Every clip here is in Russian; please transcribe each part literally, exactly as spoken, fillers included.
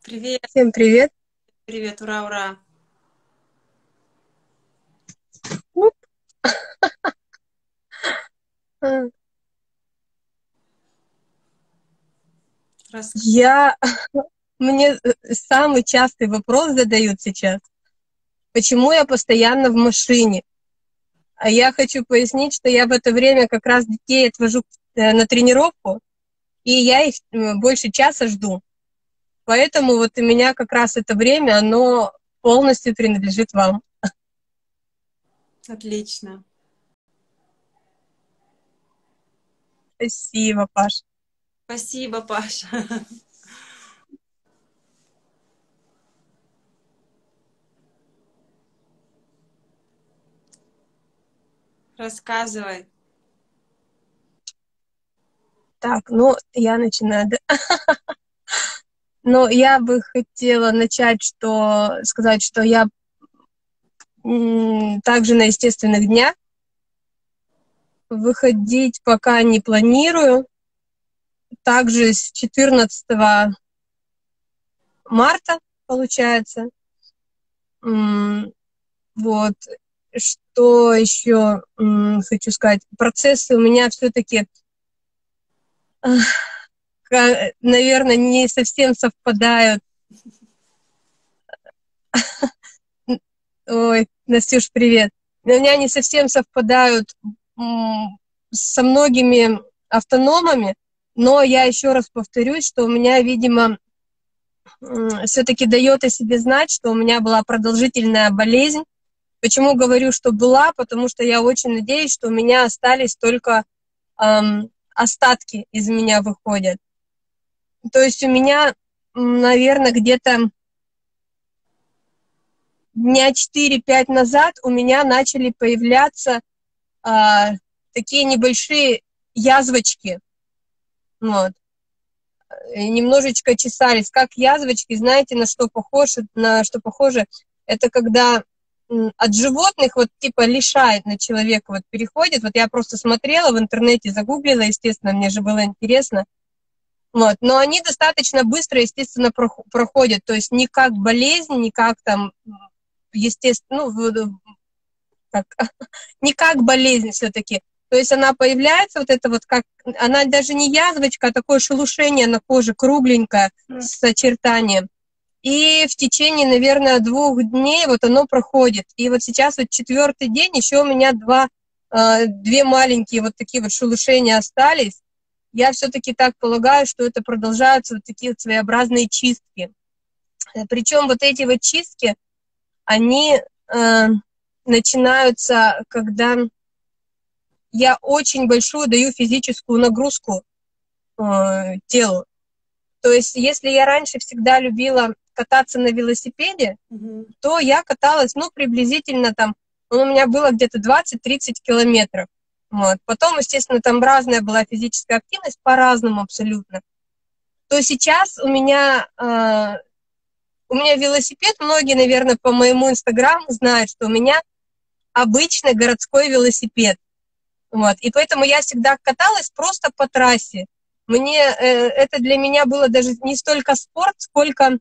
Привет, Всем привет. привет, ура, ура. Ну, э, Рас- Я, мне э, самый частый вопрос задают сейчас, почему я постоянно в машине? А я хочу пояснить, что я в это время как раз детей отвожу э, на тренировку, и я их э, больше часа жду. Поэтому вот у меня как раз это время, оно полностью принадлежит вам. Отлично. Спасибо, Паш. Спасибо, Паша. Рассказывай. Так, ну, я начинаю. Да? Но я бы хотела начать, что сказать, что я м, также на естественных днях. Выходить пока не планирую. Также с четырнадцатого марта, получается. М, Вот. Что еще м, хочу сказать? Процессы у меня все-таки, наверное, не совсем совпадают. Ой, Настюш, привет. У меня не совсем совпадают м, со многими автономами, но я еще раз повторюсь, что у меня, видимо, все-таки дает о себе знать, что у меня была продолжительная болезнь. Почему говорю, что была? Потому что я очень надеюсь, что у меня остались только эм, остатки из меня выходят. То есть у меня, наверное, где-то дня четыре-пять назад у меня начали появляться э, такие небольшие язвочки. Вот. Немножечко чесались. Как язвочки, знаете, на что похоже? На что похоже? Это когда от животных вот типа лишает на человека, вот переходит. Вот я просто смотрела в интернете, загуглила, естественно, мне же было интересно. Вот. Но они достаточно быстро, естественно, проходят. То есть не как болезнь, не как там, естественно, ну, как, не как болезнь все-таки. То есть она появляется, вот это вот как, она даже не язвочка, а такое шелушение на коже, кругленькое, с очертанием. И в течение, наверное, двух дней вот оно проходит. И вот сейчас вот четвертый день, еще у меня два, э, две маленькие вот такие вот шелушения остались. Я все-таки так полагаю, что это продолжаются вот такие вот своеобразные чистки. Причем вот эти вот чистки, они э, начинаются, когда я очень большую даю физическую нагрузку э, телу. То есть если я раньше всегда любила кататься на велосипеде, Мгм. то я каталась, ну, приблизительно там, ну, у меня было где-то двадцать-тридцать километров. Вот. Потом, естественно, там разная была физическая активность, по-разному абсолютно. То сейчас у меня, э, у меня велосипед, многие, наверное, по моему инстаграму знают, что у меня обычный городской велосипед. Вот. И поэтому я всегда каталась просто по трассе. Мне, э, это для меня было даже не столько спорт, сколько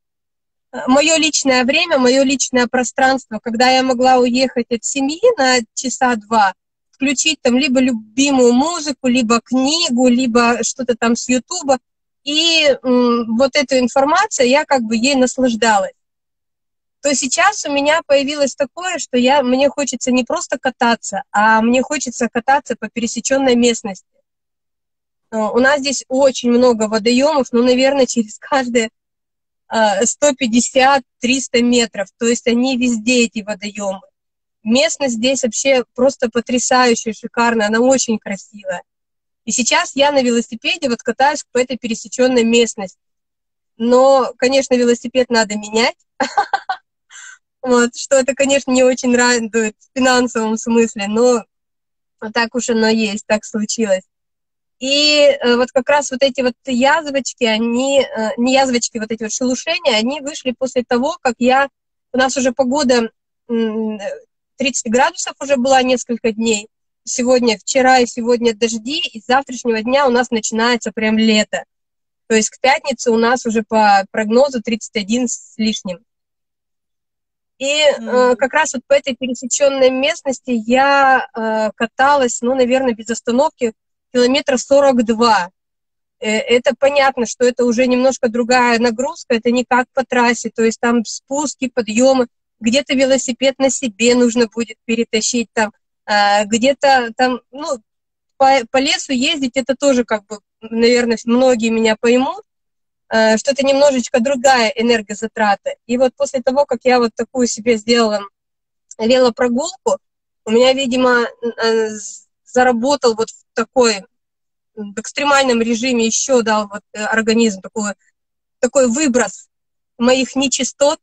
мое личное время, мое личное пространство, когда я могла уехать от семьи на часа два, включить там либо любимую музыку, либо книгу, либо что-то там с Ютуба, и м, вот эту информацию, я как бы ей наслаждалась. То сейчас у меня появилось такое, что я, мне хочется не просто кататься, а мне хочется кататься по пересеченной местности. У нас здесь очень много водоемов, ну, наверное, через каждые сто пятьдесят - триста метров, то есть они везде, эти водоемы. Местность здесь вообще просто потрясающая, шикарная, она очень красивая. И сейчас я на велосипеде вот катаюсь по этой пересеченной местности. Но, конечно, велосипед надо менять, вот, что это, конечно, не очень радует в финансовом смысле, но так уж оно есть, так случилось. И э, вот как раз вот эти вот язвочки, они, э, не язвочки, вот эти вот шелушения, они вышли после того, как я, у нас уже погода м, тридцать градусов уже была несколько дней. Сегодня, вчера и сегодня дожди, и с завтрашнего дня у нас начинается прям лето. То есть к пятнице у нас уже по прогнозу тридцать один с лишним. И э, Мгм. как раз вот по этой пересеченной местности я э, каталась, ну, наверное, без остановки километра сорок два. Э, это понятно, что это уже немножко другая нагрузка, это не как по трассе, то есть там спуски, подъемы, где-то велосипед на себе нужно будет перетащить, там, э, где-то там, ну, по, по лесу ездить, это тоже как бы, наверное, многие меня поймут, э, что это немножечко другая энергозатрата. И вот после того, как я вот такую себе сделала велопрогулку, у меня, видимо, э, заработал вот в такой в экстремальном режиме еще дал вот э, организм такой, такой выброс моих нечистот,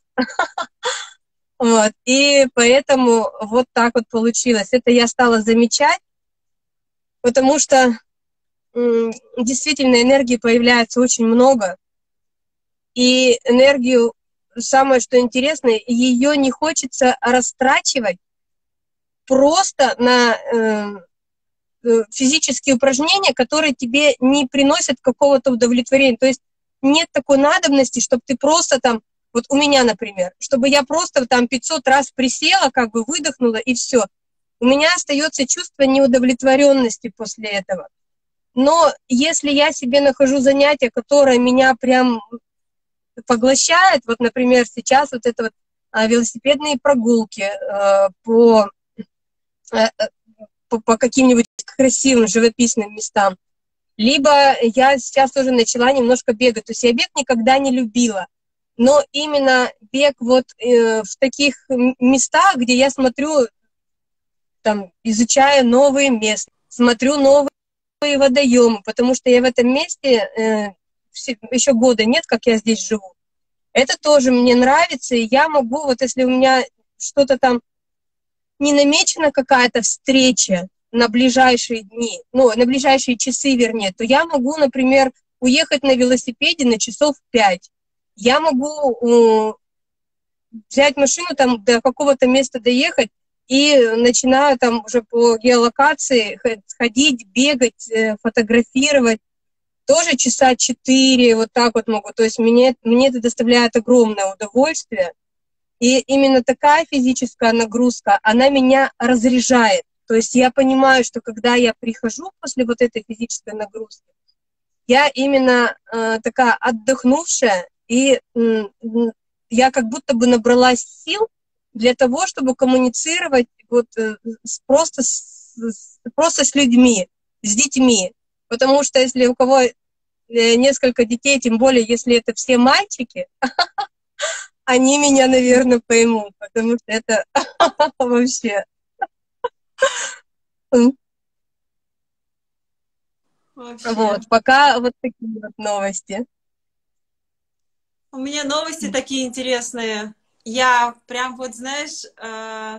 вот, и поэтому вот так вот получилось. Это я стала замечать, потому что м, действительно энергии появляется очень много, и энергию, самое что интересное, ее не хочется растрачивать просто на э, э, физические упражнения, которые тебе не приносят какого-то удовлетворения. То есть нет такой надобности, чтобы ты просто там, вот у меня, например, чтобы я просто там пятьсот раз присела, как бы выдохнула и все. У меня остается чувство неудовлетворенности после этого. Но если я себе нахожу занятие, которое меня прям поглощает, вот, например, сейчас вот это вот а, велосипедные прогулки э, по, э, по, по каким-нибудь красивым живописным местам, либо я сейчас тоже начала немножко бегать. То есть я бег никогда не любила. Но именно бег вот э, в таких местах, где я смотрю, там, изучаю новые места, смотрю новые водоемы, потому что я в этом месте э, еще года нет, как я здесь живу. Это тоже мне нравится, и я могу, вот если у меня что-то там не намечена какая-то встреча на ближайшие дни, ну, на ближайшие часы, вернее, то я могу, например, уехать на велосипеде на часов пять. Я могу э, взять машину, там, до какого-то места доехать, и начинаю там уже по геолокации ходить, бегать, э, фотографировать. Тоже часа четыре, вот так вот могу. То есть мне, мне это доставляет огромное удовольствие. И именно такая физическая нагрузка, она меня разряжает. То есть я понимаю, что когда я прихожу после вот этой физической нагрузки, я именно э, такая отдохнувшая, и э, я как будто бы набралась сил для того, чтобы коммуницировать вот, э, с, просто, с, с, просто с людьми, с детьми. Потому что если у кого э, несколько детей, тем более если это все мальчики, они меня, наверное, поймут, потому что это вообще... Вообще. Вот, пока вот такие вот новости. У меня новости такие интересные. Я прям вот, знаешь, э,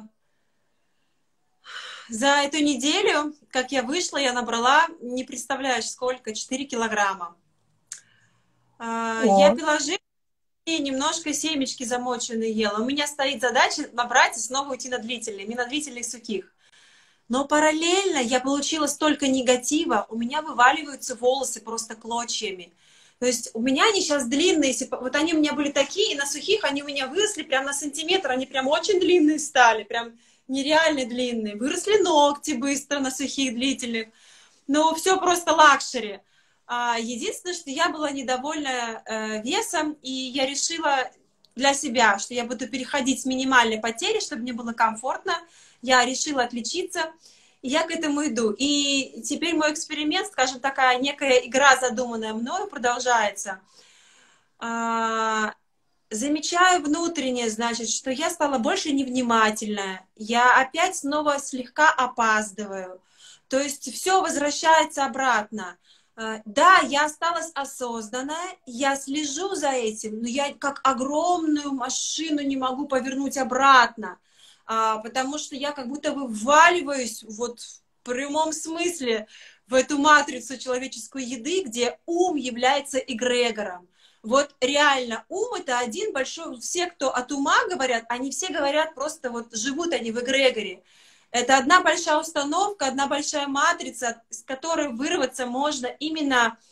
за эту неделю, как я вышла, я набрала, не представляешь, сколько, четыре килограмма. Э, я О, пила жир и немножко семечки замоченные ела. У меня стоит задача набрать и снова уйти на длительные, не на длительных сухих. Но параллельно я получила столько негатива, у меня вываливаются волосы просто клочьями. То есть у меня они сейчас длинные, если, вот они у меня были такие, и на сухих они у меня выросли прям на сантиметр, они прям очень длинные стали, прям нереально длинные. Выросли ногти быстро на сухих длительных, но все просто лакшери. А, единственное, что я была недовольна э, весом, и я решила для себя, что я буду переходить с минимальной потери, чтобы мне было комфортно. Я решила отличиться, и я к этому иду. И теперь мой эксперимент, скажем, такая некая игра, задуманная мною, продолжается. А, замечаю внутреннее, значит, что я стала больше невнимательная. Я опять снова слегка опаздываю. То есть все возвращается обратно. Да, я осталась осознанная, я слежу за этим, но я как огромную машину не могу повернуть обратно, потому что я как будто бы вваливаюсь вот в прямом смысле в эту матрицу человеческой еды, где ум является эгрегором. Вот реально ум это один большой, все, кто от ума говорят, они все говорят просто вот живут они в эгрегоре. Это одна большая установка, одна большая матрица, с которой вырваться можно именно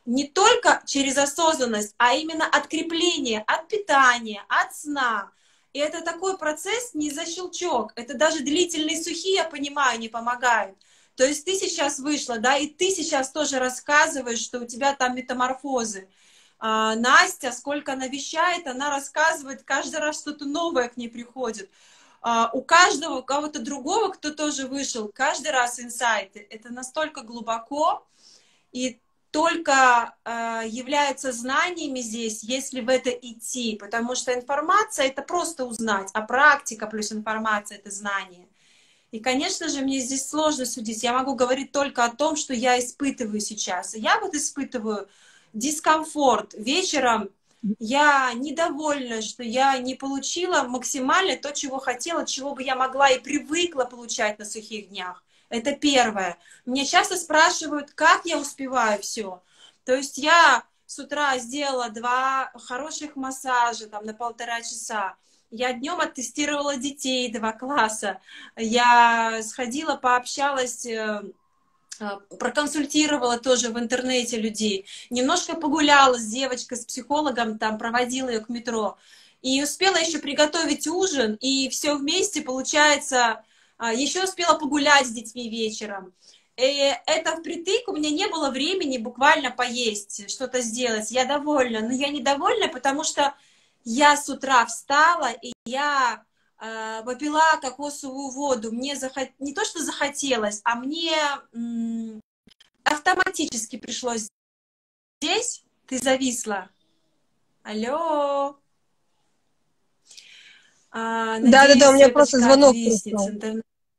не только через осознанность, а именно от крепления, от питания, от сна. И это такой процесс не за щелчок. Это даже длительные сухие, я понимаю, не помогают. То есть ты сейчас вышла, да, и ты сейчас тоже рассказываешь, что у тебя там метаморфозы. А, Настя, сколько она вещает, она рассказывает, каждый раз что-то новое к ней приходит. А, у каждого, у кого-то другого, кто тоже вышел, каждый раз инсайты. Это настолько глубоко, и только э, являются знаниями здесь, если в это идти, потому что информация — это просто узнать, а практика плюс информация — это знание. И, конечно же, мне здесь сложно судить. Я могу говорить только о том, что я испытываю сейчас. И я вот испытываю дискомфорт. Вечером я недовольна, что я не получила максимально то, чего хотела, чего бы я могла и привыкла получать на сухих днях. Это первое. Меня часто спрашивают, как я успеваю все. То есть я с утра сделала два хороших массажа там, на полтора часа. Я днем оттестировала детей два класса. Я сходила, пообщалась, проконсультировала тоже в интернете людей. Немножко погуляла с девочкой, с психологом, там проводила ее к метро. И успела еще приготовить ужин, и все вместе получается... Еще успела погулять с детьми вечером. И это впритык, у меня не было времени буквально поесть, что-то сделать. Я довольна, но я недовольна, потому что я с утра встала, и я э, попила кокосовую воду. Мне захот... не то, что захотелось, а мне м- автоматически пришлось. Здесь ты зависла. Алло. А, Да-да-да, у надеюсь, меня связь просто как звонок виснет с пришел. интернетом.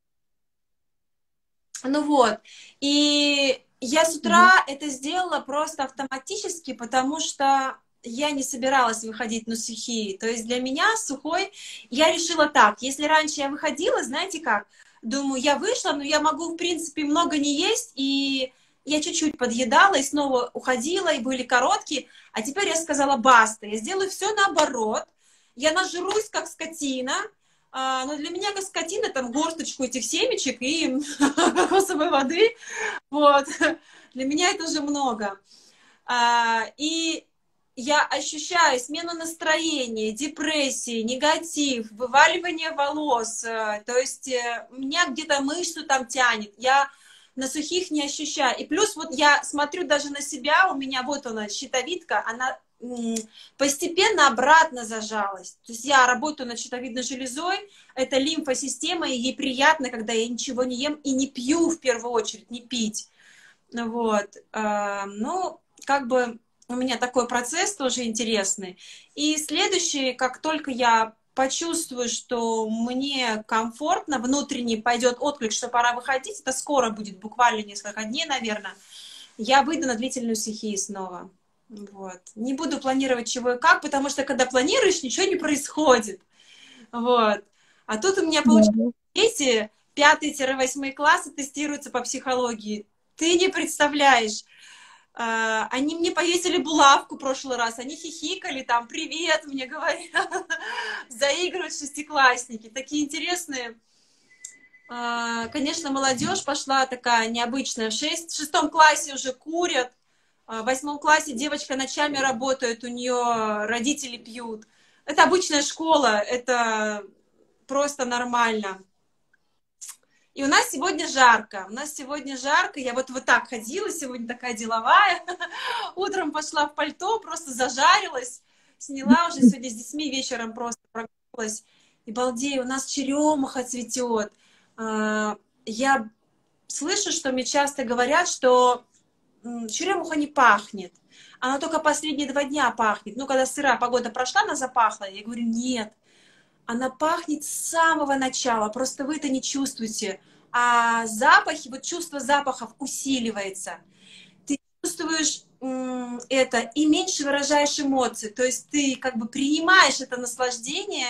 Ну вот, и я с Мгм. утра это сделала просто автоматически, потому что я не собиралась выходить на сухие. То есть для меня сухой, я решила так, если раньше я выходила, знаете как, думаю, я вышла, но я могу, в принципе, много не есть, и я чуть-чуть подъедала, и снова уходила, и были короткие, а теперь я сказала, баста, я сделаю все наоборот, я нажрусь, как скотина. А, но для меня, как скотина, там горсточку этих семечек и кокосовой воды, вот, для меня это уже много. А, и я ощущаю смену настроения, депрессии, негатив, вываливание волос, а, то есть э, меня где-то мышцу там тянет, я на сухих не ощущаю. И плюс вот я смотрю даже на себя, у меня вот она, щитовидка, она постепенно обратно зажалась. То есть я работаю над щитовидной железой, это лимфосистема, и ей приятно, когда я ничего не ем и не пью в первую очередь, не пить. Вот. Ну, как бы у меня такой процесс тоже интересный. И следующее, как только я почувствую, что мне комфортно, внутренне пойдет отклик, что пора выходить, это скоро будет, буквально несколько дней, наверное, я выйду на длительную стихию снова. Вот. Не буду планировать чего и как, потому что когда планируешь, ничего не происходит. Вот. А тут у меня получается, Да. дети пятый-восьмой классы тестируются по психологии. Ты не представляешь. А, они мне повесили булавку в прошлый раз, они хихикали, там, привет, мне говорят, заигрывают шестиклассники, такие интересные. А, конечно, молодежь пошла такая необычная. В шесть, в шестом классе уже курят, в восьмом классе девочка ночами работает, у нее родители пьют. Это обычная школа, это просто нормально. И у нас сегодня жарко. У нас сегодня жарко. Я вот, вот так ходила, сегодня такая деловая. Утром пошла в пальто, просто зажарилась. Сняла уже сегодня с детьми, вечером просто прогулялась. И балдею, у нас черемуха цветет. Я слышу, что мне часто говорят, что черемуха не пахнет. Она только последние два дня пахнет. Ну, когда сырая погода прошла, она запахла. Я говорю, нет. Она пахнет с самого начала, просто вы это не чувствуете. А запахи, вот чувство запахов усиливается. Ты чувствуешь м, это и меньше выражаешь эмоции. То есть ты как бы принимаешь это наслаждение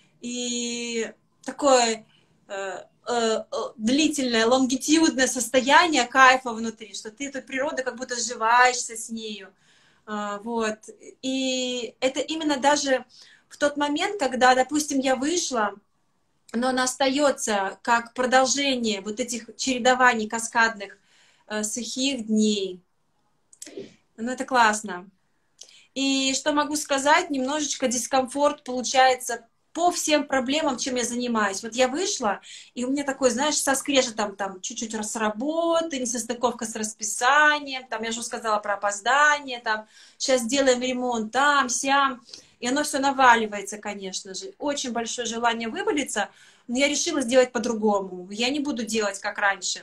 и такое э, э, длительное, лонгитюдное состояние кайфа внутри, что ты эту природу как будто сживаешься с нею. А, вот. И это именно даже в тот момент, когда, допустим, я вышла, но она остается как продолжение вот этих чередований каскадных э, сухих дней. Ну, это классно. И что могу сказать, немножечко дискомфорт получается по всем проблемам, чем я занимаюсь. Вот я вышла, и у меня такой, знаешь, со скрежетом там чуть-чуть с работы, несостыковка с расписанием, там я же сказала про опоздание, там сейчас делаем ремонт там, сям, и оно все наваливается, конечно же. Очень большое желание вывалиться, но я решила сделать по-другому. Я не буду делать, как раньше.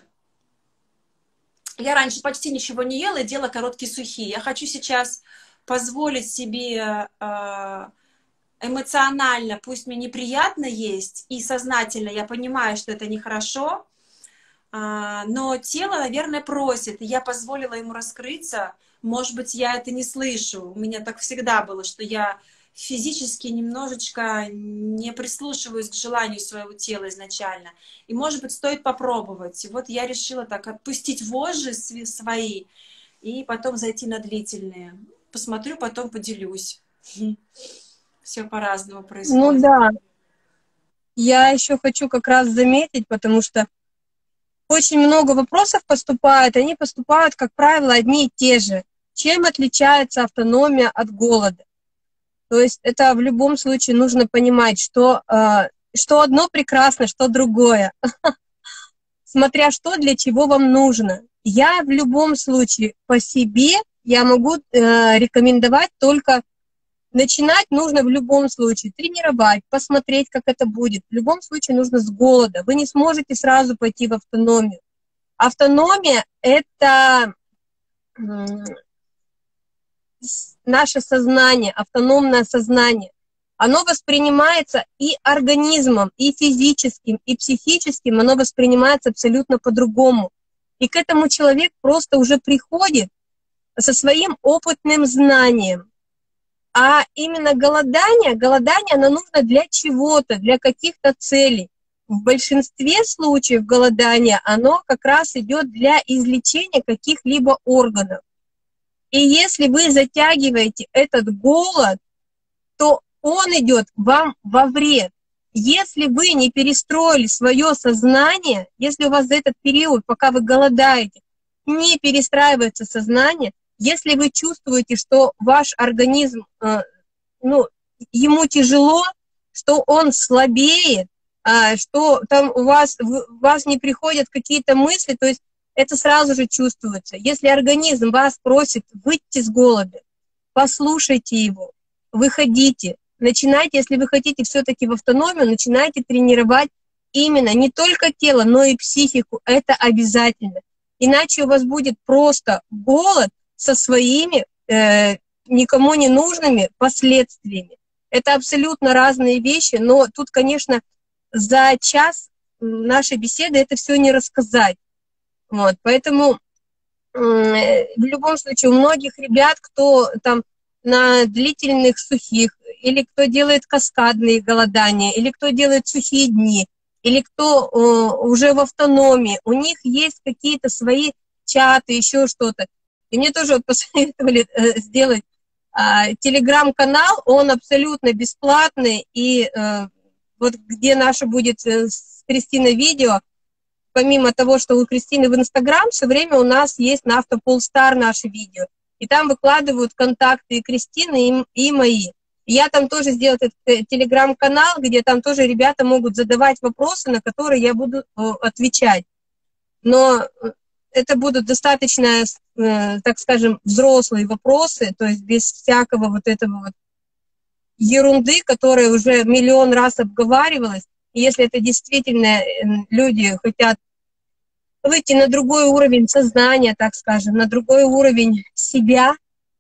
Я раньше почти ничего не ела и делала короткие сухие. Я хочу сейчас позволить себе э, эмоционально, пусть мне неприятно есть, и сознательно я понимаю, что это нехорошо, э, но тело, наверное, просит, и я позволила ему раскрыться. Может быть, я это не слышу. У меня так всегда было, что я физически немножечко не прислушиваюсь к желанию своего тела изначально. И, может быть, стоит попробовать. И вот я решила так отпустить вожжи свои и потом зайти на длительные. Посмотрю, потом поделюсь. Все по-разному Ну происходит. да, я еще хочу как раз заметить, потому что очень много вопросов поступает, они поступают, как правило, одни и те же. Чем отличается автономия от голода? То есть это в любом случае нужно понимать, что, э, что одно прекрасно, что другое. Смотря что, для чего вам нужно. Я в любом случае по себе, я могу э, рекомендовать только начинать нужно в любом случае, тренировать, посмотреть, как это будет. В любом случае нужно с голода. Вы не сможете сразу пойти в автономию. Автономия – это наше сознание, автономное сознание. Оно воспринимается и организмом, и физическим, и психическим, оно воспринимается абсолютно по-другому. И к этому человек просто уже приходит со своим опытным знанием. А именно голодание, голодание, оно нужно для чего-то, для каких-то целей. В большинстве случаев голодания, оно как раз идет для излечения каких-либо органов. И если вы затягиваете этот голод, то он идет вам во вред. Если вы не перестроили свое сознание, если у вас за этот период, пока вы голодаете, не перестраивается сознание, если вы чувствуете, что ваш организм, ну, ему тяжело, что он слабеет, что там у вас, у вас не приходят какие-то мысли, то есть это сразу же чувствуется. Если организм вас просит выйти с голода, послушайте его, выходите, начинайте, если вы хотите все-таки в автономию, начинайте тренировать именно не только тело, но и психику. Это обязательно. Иначе у вас будет просто голод со своими э, никому не нужными последствиями. Это абсолютно разные вещи, но тут, конечно, за час нашей беседы это все не рассказать. Вот, поэтому э, в любом случае у многих ребят, кто там на длительных сухих, или кто делает каскадные голодания, или кто делает сухие дни, или кто э, уже в автономии, у них есть какие-то свои чаты, еще что-то. И мне тоже вот посоветовали э, сделать э, телеграм-канал, он абсолютно бесплатный, и э, вот где наше будет э, с Кристиной видео, помимо того, что у Кристины в Инстаграм, все время у нас есть на Автополстар наши видео. И там выкладывают контакты и Кристины, и, и мои. Я там тоже сделала этот телеграм-канал, где там тоже ребята могут задавать вопросы, на которые я буду э, отвечать. Но это будут достаточно, э, так скажем, взрослые вопросы, то есть без всякого вот этого вот ерунды, которая уже миллион раз обговаривалась. И если это действительно люди хотят выйти на другой уровень сознания, так скажем, на другой уровень себя,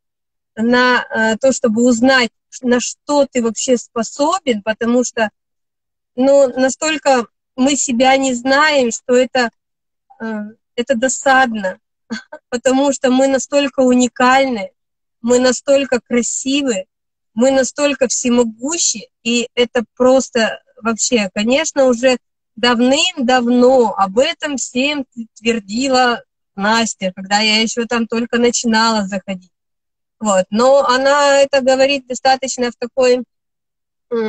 на э, то, чтобы узнать, на что ты вообще способен, потому что, ну, настолько мы себя не знаем, что это, э, это досадно, потому что мы настолько уникальны, мы настолько красивы, мы настолько всемогущи, и это просто вообще, конечно, уже давным-давно об этом всем твердила Настя, когда я еще там только начинала заходить. Вот. Но она это говорит достаточно в такой, э,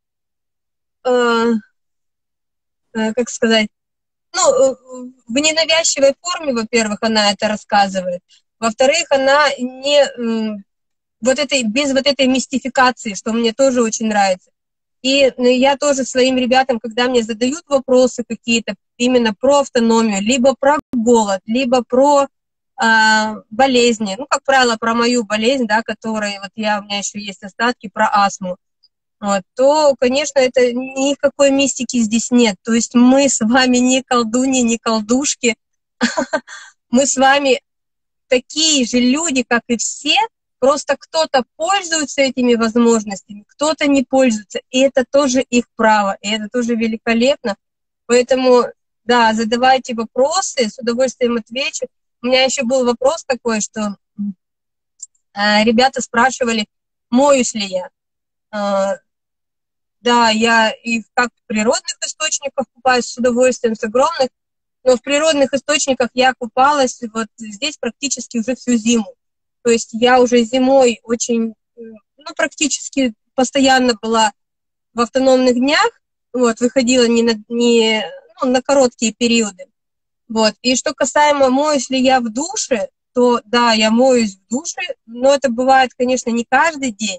э, как сказать, ну, в ненавязчивой форме, во-первых, она это рассказывает, Во-вторых, она не вот этой, без вот этой мистификации, что мне тоже очень нравится. И я тоже своим ребятам, когда мне задают вопросы какие-то именно про автономию, либо про голод, либо про э, болезни, ну, как правило, про мою болезнь, да, которая, вот я, у меня еще есть остатки, про астму, вот, то, конечно, это никакой мистики здесь нет. То есть мы с вами не колдуньи, не колдушки, мы с вами такие же люди, как и все, просто кто-то пользуется этими возможностями, кто-то не пользуется, и это тоже их право, и это тоже великолепно. Поэтому, да, задавайте вопросы, с удовольствием отвечу. У меня еще был вопрос такой, что э, ребята спрашивали, моюсь ли я. Э, да, я и как в природных источниках купаюсь с удовольствием, с огромных, но в природных источниках я купалась вот здесь практически уже всю зиму. То есть я уже зимой очень, ну, практически постоянно была в автономных днях, вот, выходила не на, не, ну, на короткие периоды. Вот. И что касаемо, моюсь ли я в душе, то да, я моюсь в душе, но это бывает, конечно, не каждый день.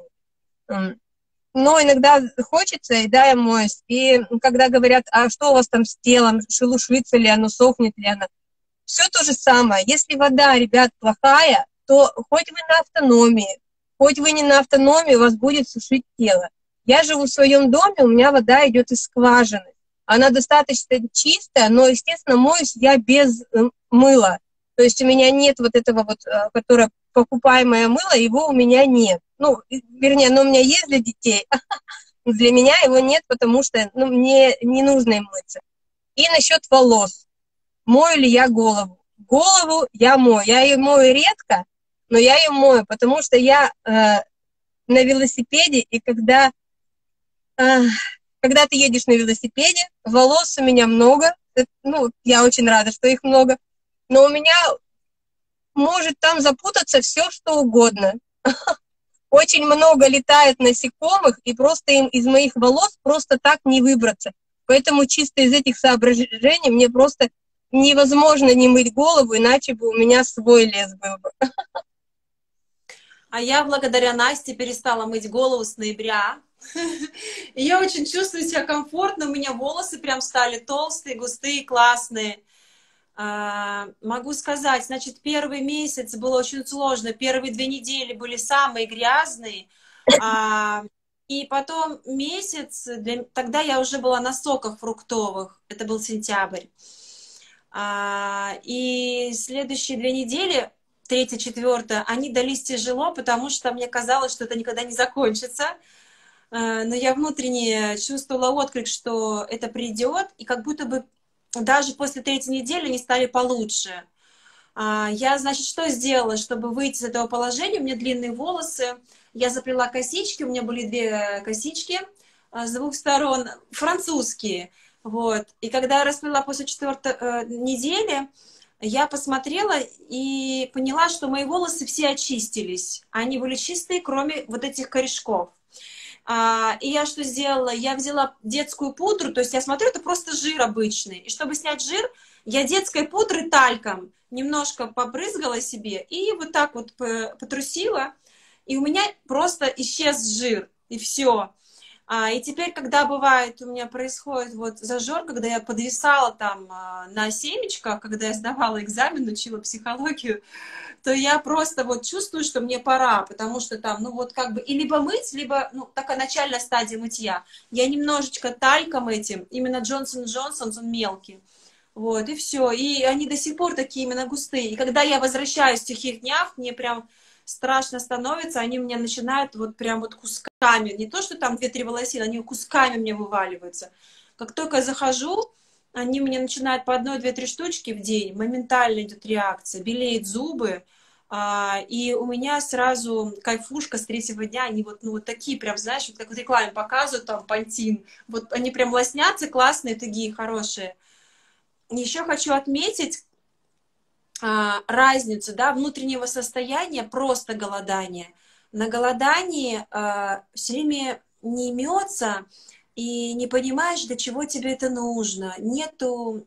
Но иногда хочется, и да, я моюсь. И когда говорят, а что у вас там с телом, шелушится ли оно, сохнет ли оно, все то же самое. Если вода, ребят, плохая, то хоть вы на автономии, хоть вы не на автономии, у вас будет сушить тело. Я живу в своем доме, у меня вода идет из скважины. Она достаточно чистая, но, естественно, моюсь я без мыла. То есть у меня нет вот этого вот, которое покупаемое мыло, его у меня нет. Ну, вернее, оно у меня есть для детей, для меня его нет, потому что, ну, мне не нужно им мыться. И насчет волос. Мою ли я голову? Голову я мою. Я ее мою редко, но я ее мою, потому что я э, на велосипеде, и когда, э, когда ты едешь на велосипеде, волос у меня много, ну, я очень рада, что их много, но у меня может там запутаться все, что угодно. Очень много летает насекомых, и просто им из моих волос просто так не выбраться. Поэтому чисто из этих соображений мне просто невозможно не мыть голову, иначе бы у меня свой лес был бы. А я благодаря Насте перестала мыть голову с ноября. И я очень чувствую себя комфортно, у меня волосы прям стали толстые, густые, классные. А, могу сказать, значит, первый месяц было очень сложно, первые две недели были самые грязные, а, и потом месяц, для, тогда я уже была на соках фруктовых, это был сентябрь, а, и следующие две недели, третья, четвертая, они дались тяжело, потому что мне казалось, что это никогда не закончится, а, но я внутренне чувствовала отклик, что это придет, и как будто бы даже после третьей недели они стали получше. Я, значит, что сделала, чтобы выйти из этого положения? У меня длинные волосы, я заплела косички, у меня были две косички с двух сторон, французские. Вот. И когда я расплела после четвертой э, недели, я посмотрела и поняла, что мои волосы все очистились. Они были чистые, кроме вот этих корешков. А, и я что сделала? Я взяла детскую пудру, то есть я смотрю, это просто жир обычный. И чтобы снять жир, я детской пудрой тальком немножко побрызгала себе и вот так вот потрусила. И у меня просто исчез жир, и все. А, и теперь, когда бывает, у меня происходит вот зажор, когда я подвисала там а, на семечках, когда я сдавала экзамен, учила психологию, то я просто вот чувствую, что мне пора, потому что там, ну вот как бы, и либо мыть, либо, ну, такая начальная стадия мытья. Я немножечко тальком этим, именно Джонсон энд Джонсон, он мелкий. Вот, и все. И они до сих пор такие именно густые. И когда я возвращаюсь в тихих днях, мне прям страшно становится, они у меня начинают вот прям вот кусками, не то, что там две-три волосины, они кусками мне вываливаются. Как только я захожу, они у меня начинают по одной, две, три штучки в день, моментально идет реакция, белеют зубы, а, и у меня сразу кайфушка с третьего дня, они вот, ну, вот такие прям, знаешь, вот как в рекламе показывают, там, Пантин, вот они прям лоснятся, классные, такие, хорошие. Еще хочу отметить а, разницу, да, внутреннего состояния, просто голодания. На голодании а, все время не имется, и не понимаешь, для чего тебе это нужно. Нету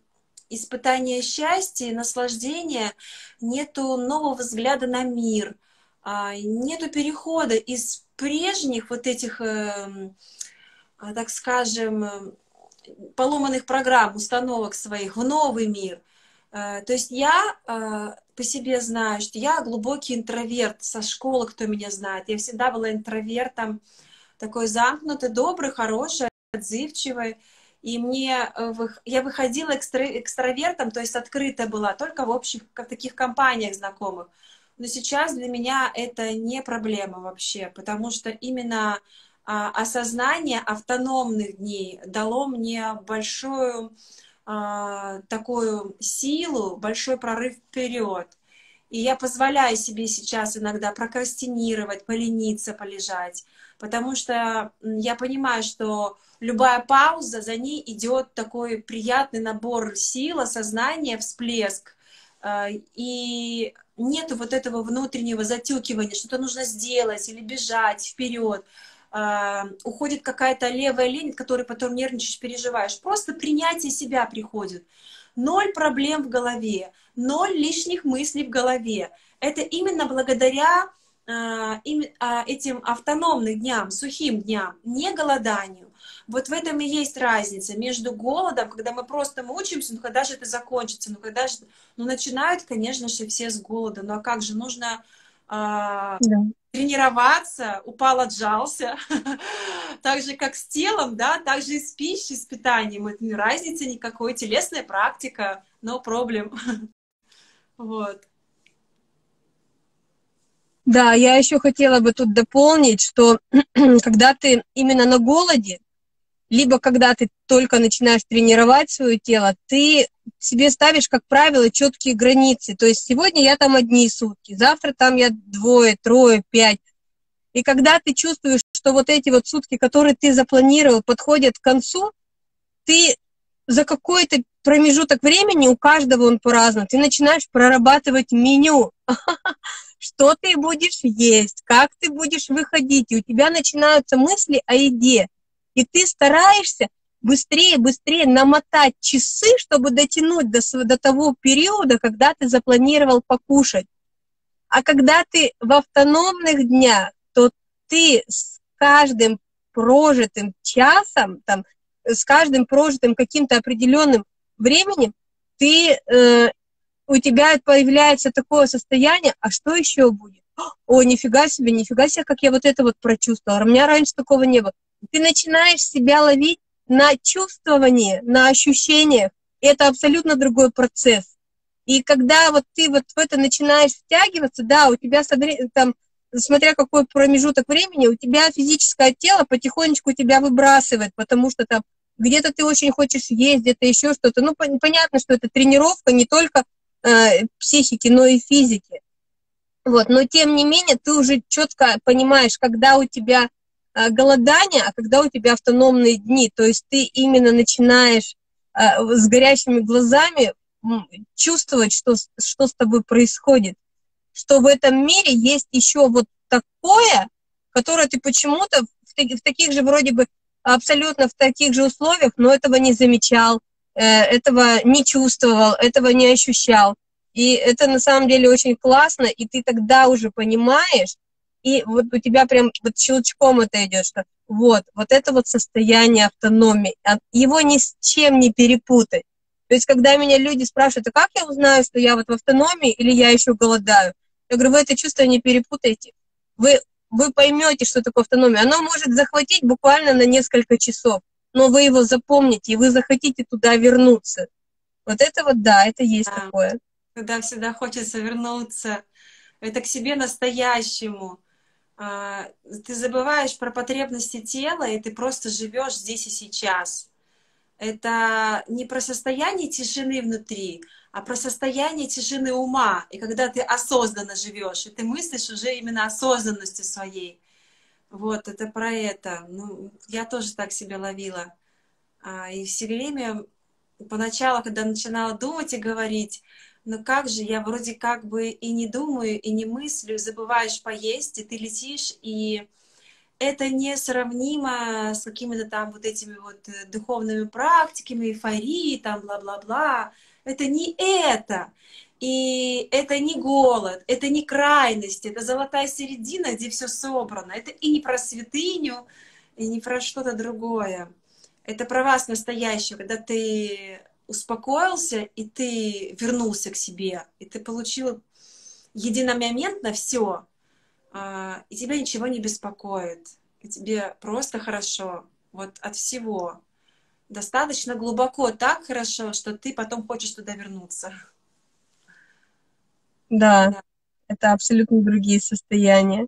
испытания счастья, наслаждения, нету нового взгляда на мир, а, нету перехода из прежних вот этих, э, а, так скажем, э, поломанных программ, установок своих в новый мир. Э, То есть я э, по себе знаю, что я глубокий интроверт со школы, кто меня знает. Я всегда была интровертом, такой замкнутый, добрый, хороший, отзывчивый. И мне, э, вых- я выходила экстра- экстравертом, то есть открытая была, только в общих в таких компаниях знакомых. Но сейчас для меня это не проблема вообще, потому что именно а, осознание автономных дней дало мне большую а, такую силу, большой прорыв вперед. И я позволяю себе сейчас иногда прокрастинировать, полениться, полежать, потому что я понимаю, что любая пауза, за ней идет такой приятный набор сил, осознания, всплеск. А, И нету вот этого внутреннего затюкивания, что-то нужно сделать или бежать вперед. А, Уходит какая-то левая лень, от которой потом нервничаешь, переживаешь. Просто принятие себя приходит. Ноль проблем в голове, ноль лишних мыслей в голове. Это именно благодаря а, им- а, этим автономным дням, сухим дням, не голоданию. Вот в этом и есть разница между голодом, когда мы просто мучаемся, ну когда же это закончится, ну когда же... Ну начинают, конечно же, все с голода, ну а как же, нужно а, Да. тренироваться, упал, отжался, так же, как с телом, да, так же и с пищей, с питанием. Это не разницы никакой, телесная практика, no problem. Вот. Да, я еще хотела бы тут дополнить, что когда ты именно на голоде, либо когда ты только начинаешь тренировать свое тело, ты себе ставишь, как правило, четкие границы. То есть сегодня я там одни сутки, завтра там я двое, трое, пять. И когда ты чувствуешь, что вот эти вот сутки, которые ты запланировал, подходят к концу, ты за какой-то промежуток времени, у каждого он по-разному, ты начинаешь прорабатывать меню, что ты будешь есть, как ты будешь выходить, и у тебя начинаются мысли о еде, и ты стараешься быстрее, быстрее намотать часы, чтобы дотянуть до, до того периода, когда ты запланировал покушать. А когда ты в автономных днях, то ты с каждым прожитым часом, там, с каждым прожитым каким-то определенным временем, ты, э, у тебя появляется такое состояние, а что еще будет? О, нифига себе, нифига себе, как я вот это вот прочувствовала. У меня раньше такого не было. Ты начинаешь себя ловить на чувствовании, на ощущениях. И это абсолютно другой процесс. И когда вот ты вот в это начинаешь втягиваться, да, у тебя, там, смотря какой промежуток времени, у тебя физическое тело потихонечку тебя выбрасывает, потому что там где-то ты очень хочешь есть, где-то еще что-то. Ну, понятно, что это тренировка не только э, психики, но и физики. Вот, но тем не менее ты уже четко понимаешь, когда у тебя э, голодание, а когда у тебя автономные дни. То есть ты именно начинаешь э, с горящими глазами чувствовать, что, что с тобой происходит, что в этом мире есть еще вот такое, которое ты почему-то в, в таких же вроде бы абсолютно в таких же условиях, но этого не замечал, э, этого не чувствовал, этого не ощущал. И это на самом деле очень классно, и ты тогда уже понимаешь, и вот у тебя прям вот щелчком это идет, что вот, вот это вот состояние автономии, его ни с чем не перепутать. То есть, когда меня люди спрашивают, а как я узнаю, что я вот в автономии или я еще голодаю? Я говорю, вы это чувство не перепутайте. Вы, вы поймете, что такое автономия. Оно может захватить буквально на несколько часов, но вы его запомните, и вы захотите туда вернуться. Вот это вот, да, это есть Да. такое. Когда всегда хочется вернуться, это к себе настоящему. А, Ты забываешь про потребности тела, и ты просто живешь здесь и сейчас. Это не про состояние тишины внутри, а про состояние тишины ума. И когда ты осознанно живешь, и ты мыслишь уже именно осознанностью своей. Вот, это про это. Ну, я тоже так себя ловила. А, и все время, поначалу, когда начинала думать и говорить, ну как же, я вроде как бы и не думаю, и не мыслю, забываешь поесть, и ты летишь, и это несравнимо с какими-то там вот этими вот э, духовными практиками, эйфорией, там, бла-бла-бла. Это не это. И это не голод, это не крайность, это золотая середина, где все собрано. Это и не про святыню, и не про что-то другое. Это про вас настоящего, когда ты успокоился, и ты вернулся к себе, и ты получил единомоментно все, и тебя ничего не беспокоит, и тебе просто хорошо, вот от всего. Достаточно глубоко, так хорошо, что ты потом хочешь туда вернуться. Да, Да. это абсолютно другие состояния.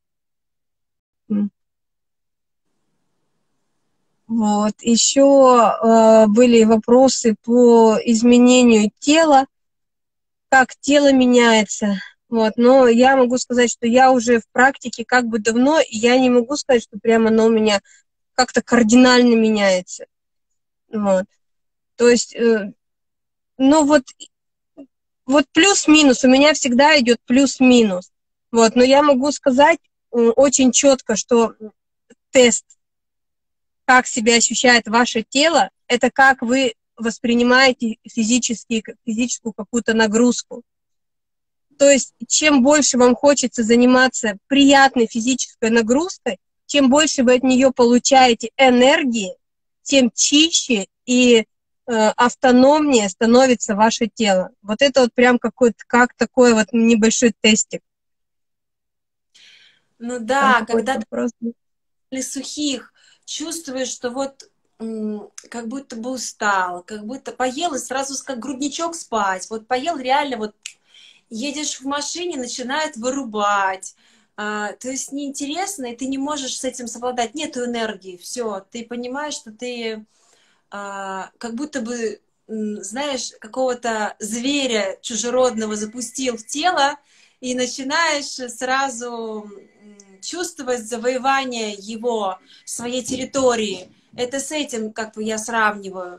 Вот. Еще э, были вопросы по изменению тела, как тело меняется. Вот. Но я могу сказать, что я уже в практике как бы давно, и я не могу сказать, что прямо оно у меня как-то кардинально меняется. Вот. То есть, э, ну вот, вот плюс-минус, у меня всегда идет плюс-минус. Вот. Но я могу сказать э, очень четко, что тест, как себя ощущает ваше тело, это как вы воспринимаете физически, физическую какую-то нагрузку. То есть, чем больше вам хочется заниматься приятной физической нагрузкой, чем больше вы от нее получаете энергии, тем чище и э, автономнее становится ваше тело. Вот это вот прям какой-то, как такой вот небольшой тестик. Ну Там да, какой-то когда вопрос. ты сухих чувствуешь, что вот м, как будто бы устал, как будто поел и сразу как грудничок спать. Вот поел реально, вот едешь в машине, начинает вырубать. А, то есть неинтересно, и ты не можешь с этим совладать. Нету энергии, все. Ты понимаешь, что ты а, как будто бы, м, знаешь, какого-то зверя чужеродного запустил в тело, и начинаешь сразу м, чувствовать завоевание его, своей территории. Это с этим, как бы, я сравниваю.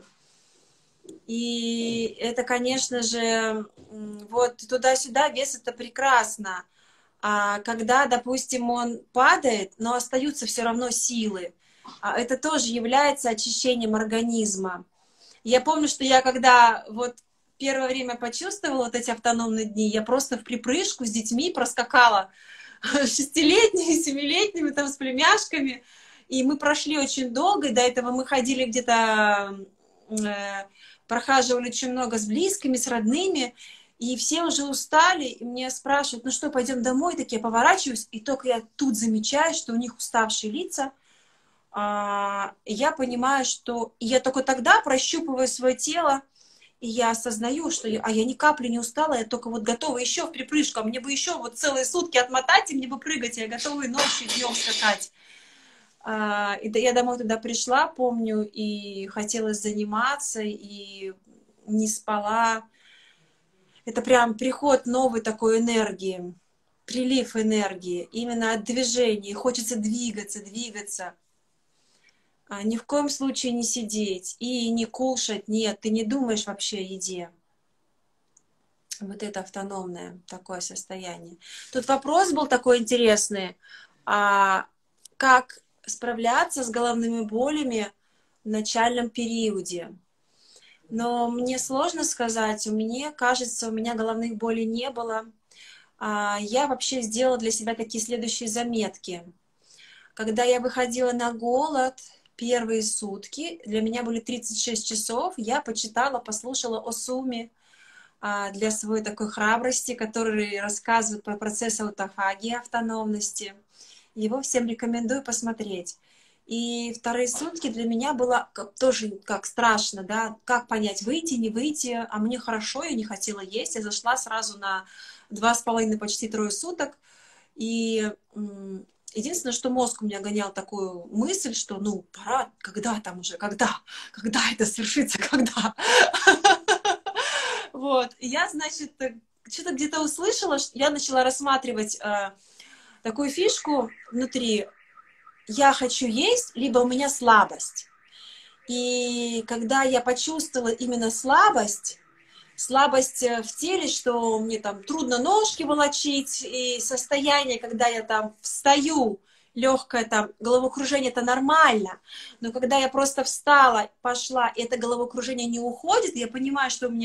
И это, конечно же, м, вот туда-сюда вес это прекрасно. А когда, допустим, он падает, но остаются все равно силы, а это тоже является очищением организма. Я помню, что я когда вот первое время почувствовала вот эти автономные дни, я просто в припрыжку с детьми проскакала, шестилетними, семилетними, там, с племяшками, и мы прошли очень долго, и до этого мы ходили где-то, э, прохаживали очень много с близкими, с родными, и все уже устали, и мне спрашивают, ну что, пойдем домой? Так я поворачиваюсь, и только я тут замечаю, что у них уставшие лица, а, я понимаю, что и я только тогда прощупываю свое тело, и я осознаю, что я, а я ни капли не устала, я только вот готова еще в припрыжку, а мне бы еще вот целые сутки отмотать, и мне бы прыгать, я готова и ночью, и днем скакать. А, и я домой туда пришла, помню, и хотелось заниматься, и не спала. Это прям приход новой такой энергии, прилив энергии, именно от движения, хочется двигаться, двигаться. А, ни в коем случае не сидеть и не кушать. Нет, ты не думаешь вообще о еде. Вот это автономное такое состояние. Тут вопрос был такой интересный. А как справляться с головными болями в начальном периоде? Но мне сложно сказать. Мне кажется, у меня головных болей не было. А я вообще сделала для себя такие следующие заметки. Когда я выходила на голод, первые сутки, для меня были тридцать шесть часов, я почитала, послушала о Суме а, для своей такой храбрости, который рассказывает про процесс аутофагии, автономности. Его всем рекомендую посмотреть. И вторые сутки для меня было как, тоже как страшно, да, как понять, выйти, не выйти, а мне хорошо, я не хотела есть, я зашла сразу на два с половиной, почти трое суток, и единственное, что мозг у меня гонял такую мысль, что, ну, пора, когда там уже, когда, когда это свершится, когда. Вот, и я, значит, что-то где-то услышала, я начала рассматривать э, такую фишку внутри. Я хочу есть, либо у меня слабость. И когда я почувствовала именно слабость, слабость в теле, что мне там трудно ножки волочить, и состояние, когда я там встаю, легкое там головокружение, это нормально, но когда я просто встала, пошла, и это головокружение не уходит, я понимаю, что у меня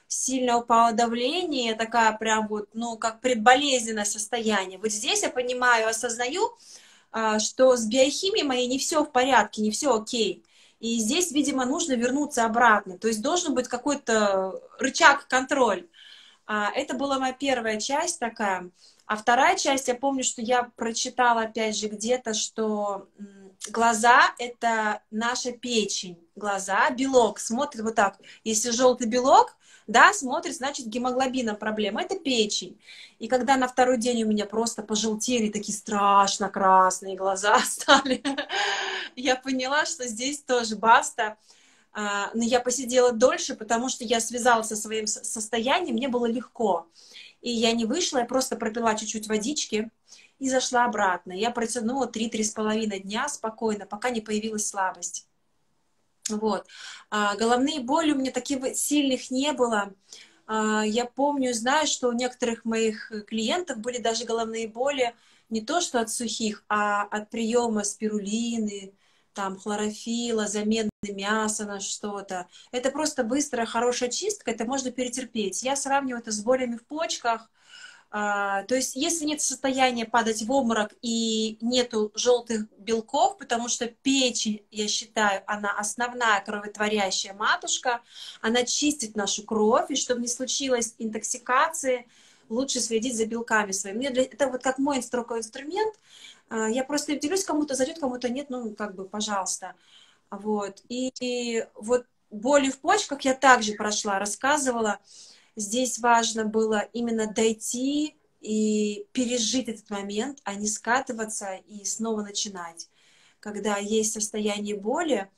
сильно упало давление, такая прям вот, ну, как предболезненное состояние. Вот здесь я понимаю, осознаю, а, что с биохимией моей не все в порядке, не все окей. И здесь, видимо, нужно вернуться обратно. То есть должен быть какой-то рычаг, контроль. А, это была моя первая часть такая. А вторая часть, я помню, что я прочитала, опять же, где-то, что глаза — это наша печень. Глаза, белок, смотрит вот так. Если желтый белок, да, смотрит, значит, гемоглобином проблема. Это печень. И когда на второй день у меня просто пожелтели, такие страшно красные глаза стали, я поняла, что здесь тоже баста. Но я посидела дольше, потому что я связалась со своим состоянием, мне было легко. И я не вышла, я просто пропила чуть-чуть водички и зашла обратно. Я протянула три-три с половиной дня спокойно, пока не появилась слабость. Вот. А, головные боли у меня таких сильных не было. А, я помню, знаю, что у некоторых моих клиентов были даже головные боли не то что от сухих, а от приема спирулины, там, хлорофила, замены мяса на что-то. Это просто быстрая, хорошая чистка, это можно перетерпеть. Я сравниваю это с болями в почках. А, то есть, если нет состояния падать в обморок и нету желтых белков, потому что печень, я считаю, она основная кроветворящая матушка, она чистит нашу кровь, и чтобы не случилось интоксикации, лучше следить за белками своими. Это вот как мой инструмент. Я просто делюсь, кому-то зайдет, кому-то нет, ну, как бы, пожалуйста. Вот. И, и вот боли в почках я также прошла, рассказывала. Здесь важно было именно дойти и пережить этот момент, а не скатываться и снова начинать. Когда есть состояние боли,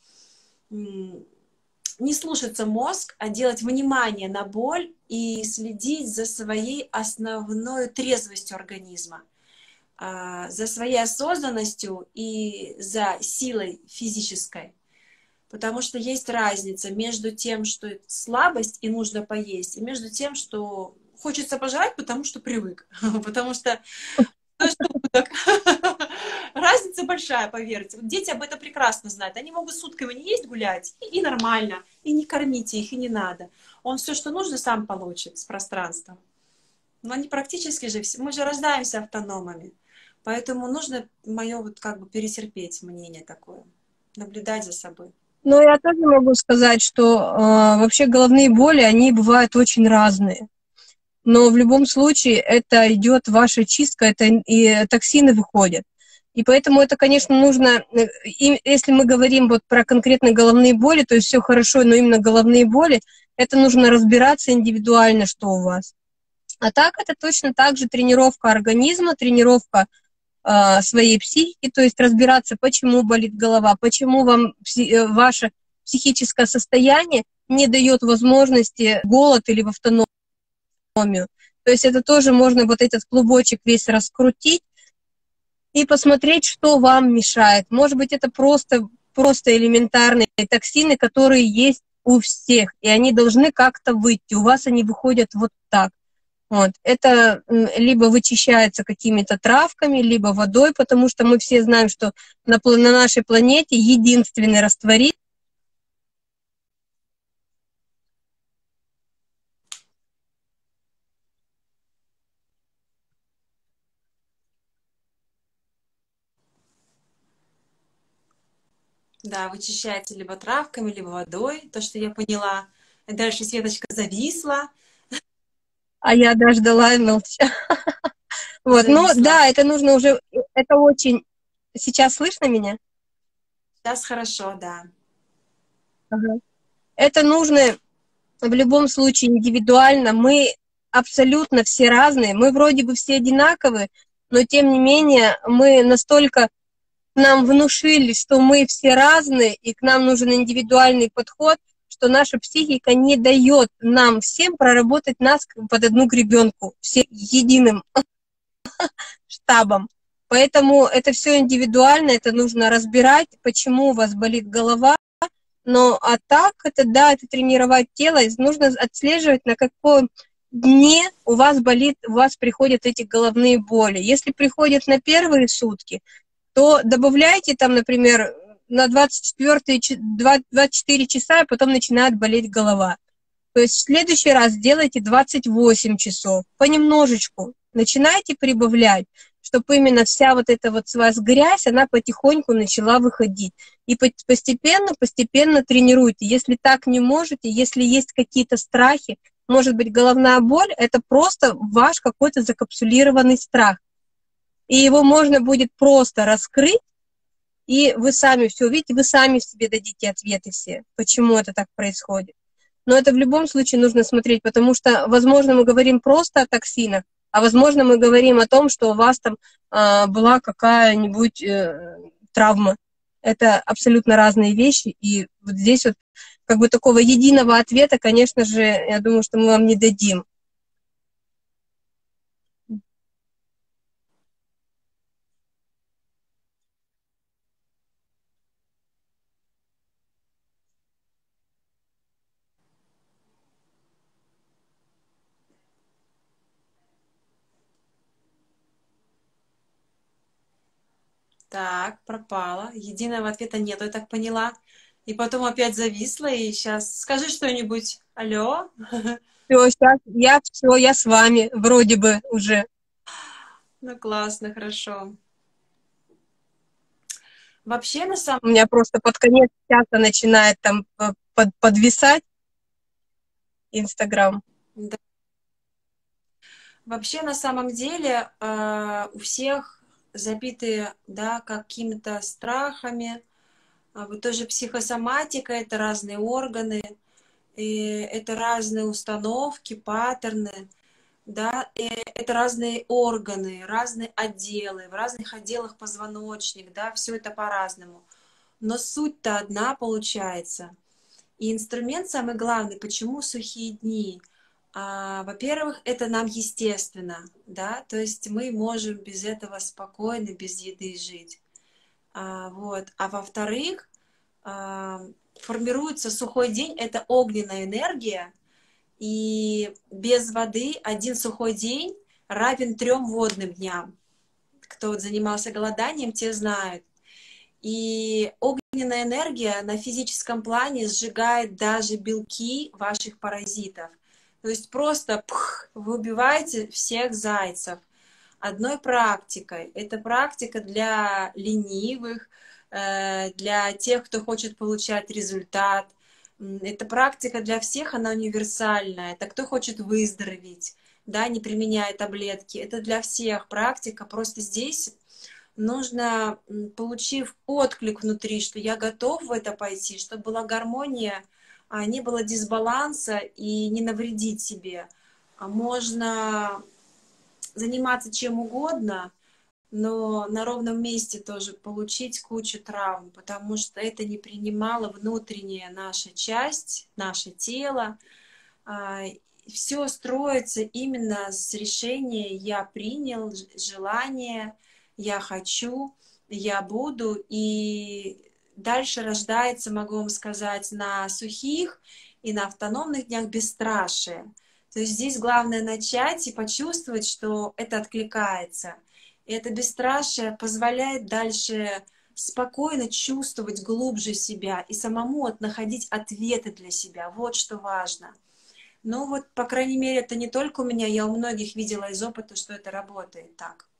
не слушаться мозг, а делать внимание на боль и следить за своей основной трезвостью организма, за своей осознанностью и за силой физической. Потому что есть разница между тем, что слабость и нужно поесть, и между тем, что хочется пожрать, потому что привык. Потому что разница большая, поверьте. Дети об этом прекрасно знают. Они могут сутками не есть, гулять, и нормально. И не кормите их, и не надо. Он все, что нужно, сам получит с пространством. Но они практически же, мы же рождаемся автономами. Поэтому нужно мое вот как бы перетерпеть мнение такое, наблюдать за собой. Ну, я тоже могу сказать, что э, вообще головные боли, они бывают очень разные. Но в любом случае это идет ваша чистка, это и токсины выходят. И поэтому это, конечно, нужно, и если мы говорим вот про конкретные головные боли, то есть все хорошо, но именно головные боли, это нужно разбираться индивидуально, что у вас. А так это точно так же тренировка организма, тренировка э, своей психики, то есть разбираться, почему болит голова, почему вам пси- ваше психическое состояние не дает возможности голод или в автономию. То есть это тоже можно вот этот клубочек весь раскрутить и посмотреть, что вам мешает. Может быть, это просто, просто элементарные токсины, которые есть у всех, и они должны как-то выйти. У вас они выходят вот так. Вот. Это либо вычищается какими-то травками, либо водой, потому что мы все знаем, что на, на нашей планете единственный растворитель. Да, вычищается либо травками, либо водой, то, что я поняла. И дальше Светочка зависла. А я дождала и молчала. Вот, ну да, это нужно уже, это очень... Сейчас слышно меня? Сейчас хорошо, да. Ага. Это нужно в любом случае индивидуально. Мы абсолютно все разные. Мы вроде бы все одинаковые, но тем не менее мы настолько нам внушили, что мы все разные, и к нам нужен индивидуальный подход, что наша психика не дает нам всем проработать нас под одну гребенку, все единым штабом. Поэтому это все индивидуально, это нужно разбирать, почему у вас болит голова. Но а так, это да, это тренировать тело, нужно отслеживать, на каком дне у вас болит, у вас приходят эти головные боли. Если приходят на первые сутки, то добавляйте там, например, на двадцать четыре часа, и потом начинает болеть голова. То есть в следующий раз делайте двадцать восемь часов, понемножечку. Начинайте прибавлять, чтобы именно вся вот эта вот с вас грязь, она потихоньку начала выходить. И постепенно, постепенно тренируйте. Если так не можете, если есть какие-то страхи, может быть, головная боль, это просто ваш какой-то закапсулированный страх. И его можно будет просто раскрыть, и вы сами все увидите, вы сами в себе дадите ответы все, почему это так происходит. Но это в любом случае нужно смотреть, потому что, возможно, мы говорим просто о токсинах, а возможно, мы говорим о том, что у вас там э, была какая-нибудь э, травма. Это абсолютно разные вещи, и вот здесь вот как бы такого единого ответа, конечно же, я думаю, что мы вам не дадим. Так, пропала. Единого ответа нету, я так поняла. И потом опять зависла, и сейчас скажи что-нибудь. Алло? Все, сейчас я все, я с вами, вроде бы уже. Ну, классно, хорошо. Вообще, на самом... У меня просто под конец часа начинает там под, подвисать Инстаграм. Да. Вообще, на самом деле, э, у всех забиты, да, какими-то страхами. А вот тоже психосоматика — это разные органы, и это разные установки, паттерны, да, и это разные органы, разные отделы, в разных отделах позвоночник, да, все это по-разному. Но суть-то одна получается. И инструмент самый главный, почему сухие дни? А, во-первых, это нам естественно, да, то есть мы можем без этого спокойно, без еды жить. А, вот. А во-вторых, а, формируется сухой день, это огненная энергия, и без воды один сухой день равен трем водным дням. Кто вот занимался голоданием, те знают. И огненная энергия на физическом плане сжигает даже белки ваших паразитов. То есть просто пх, вы убиваете всех зайцев одной практикой. Это практика для ленивых, для тех, кто хочет получать результат. Это практика для всех, она универсальная. Это кто хочет выздороветь, да, не применяя таблетки. Это для всех практика. Просто здесь нужно, получив отклик внутри, что я готов в это пойти, чтобы была гармония, не было дисбаланса и не навредить себе. Можно заниматься чем угодно, но на ровном месте тоже получить кучу травм, потому что это не принимала внутренняя наша часть, наше тело. Все строится именно с решения «я принял желание», «я хочу», «я буду». И дальше рождается, могу вам сказать, на сухих и на автономных днях бесстрашие. То есть здесь главное начать и почувствовать, что это откликается. И это бесстрашие позволяет дальше спокойно чувствовать глубже себя и самому находить ответы для себя. Вот что важно. Ну вот, по крайней мере, это не только у меня, я у многих видела из опыта, что это работает так.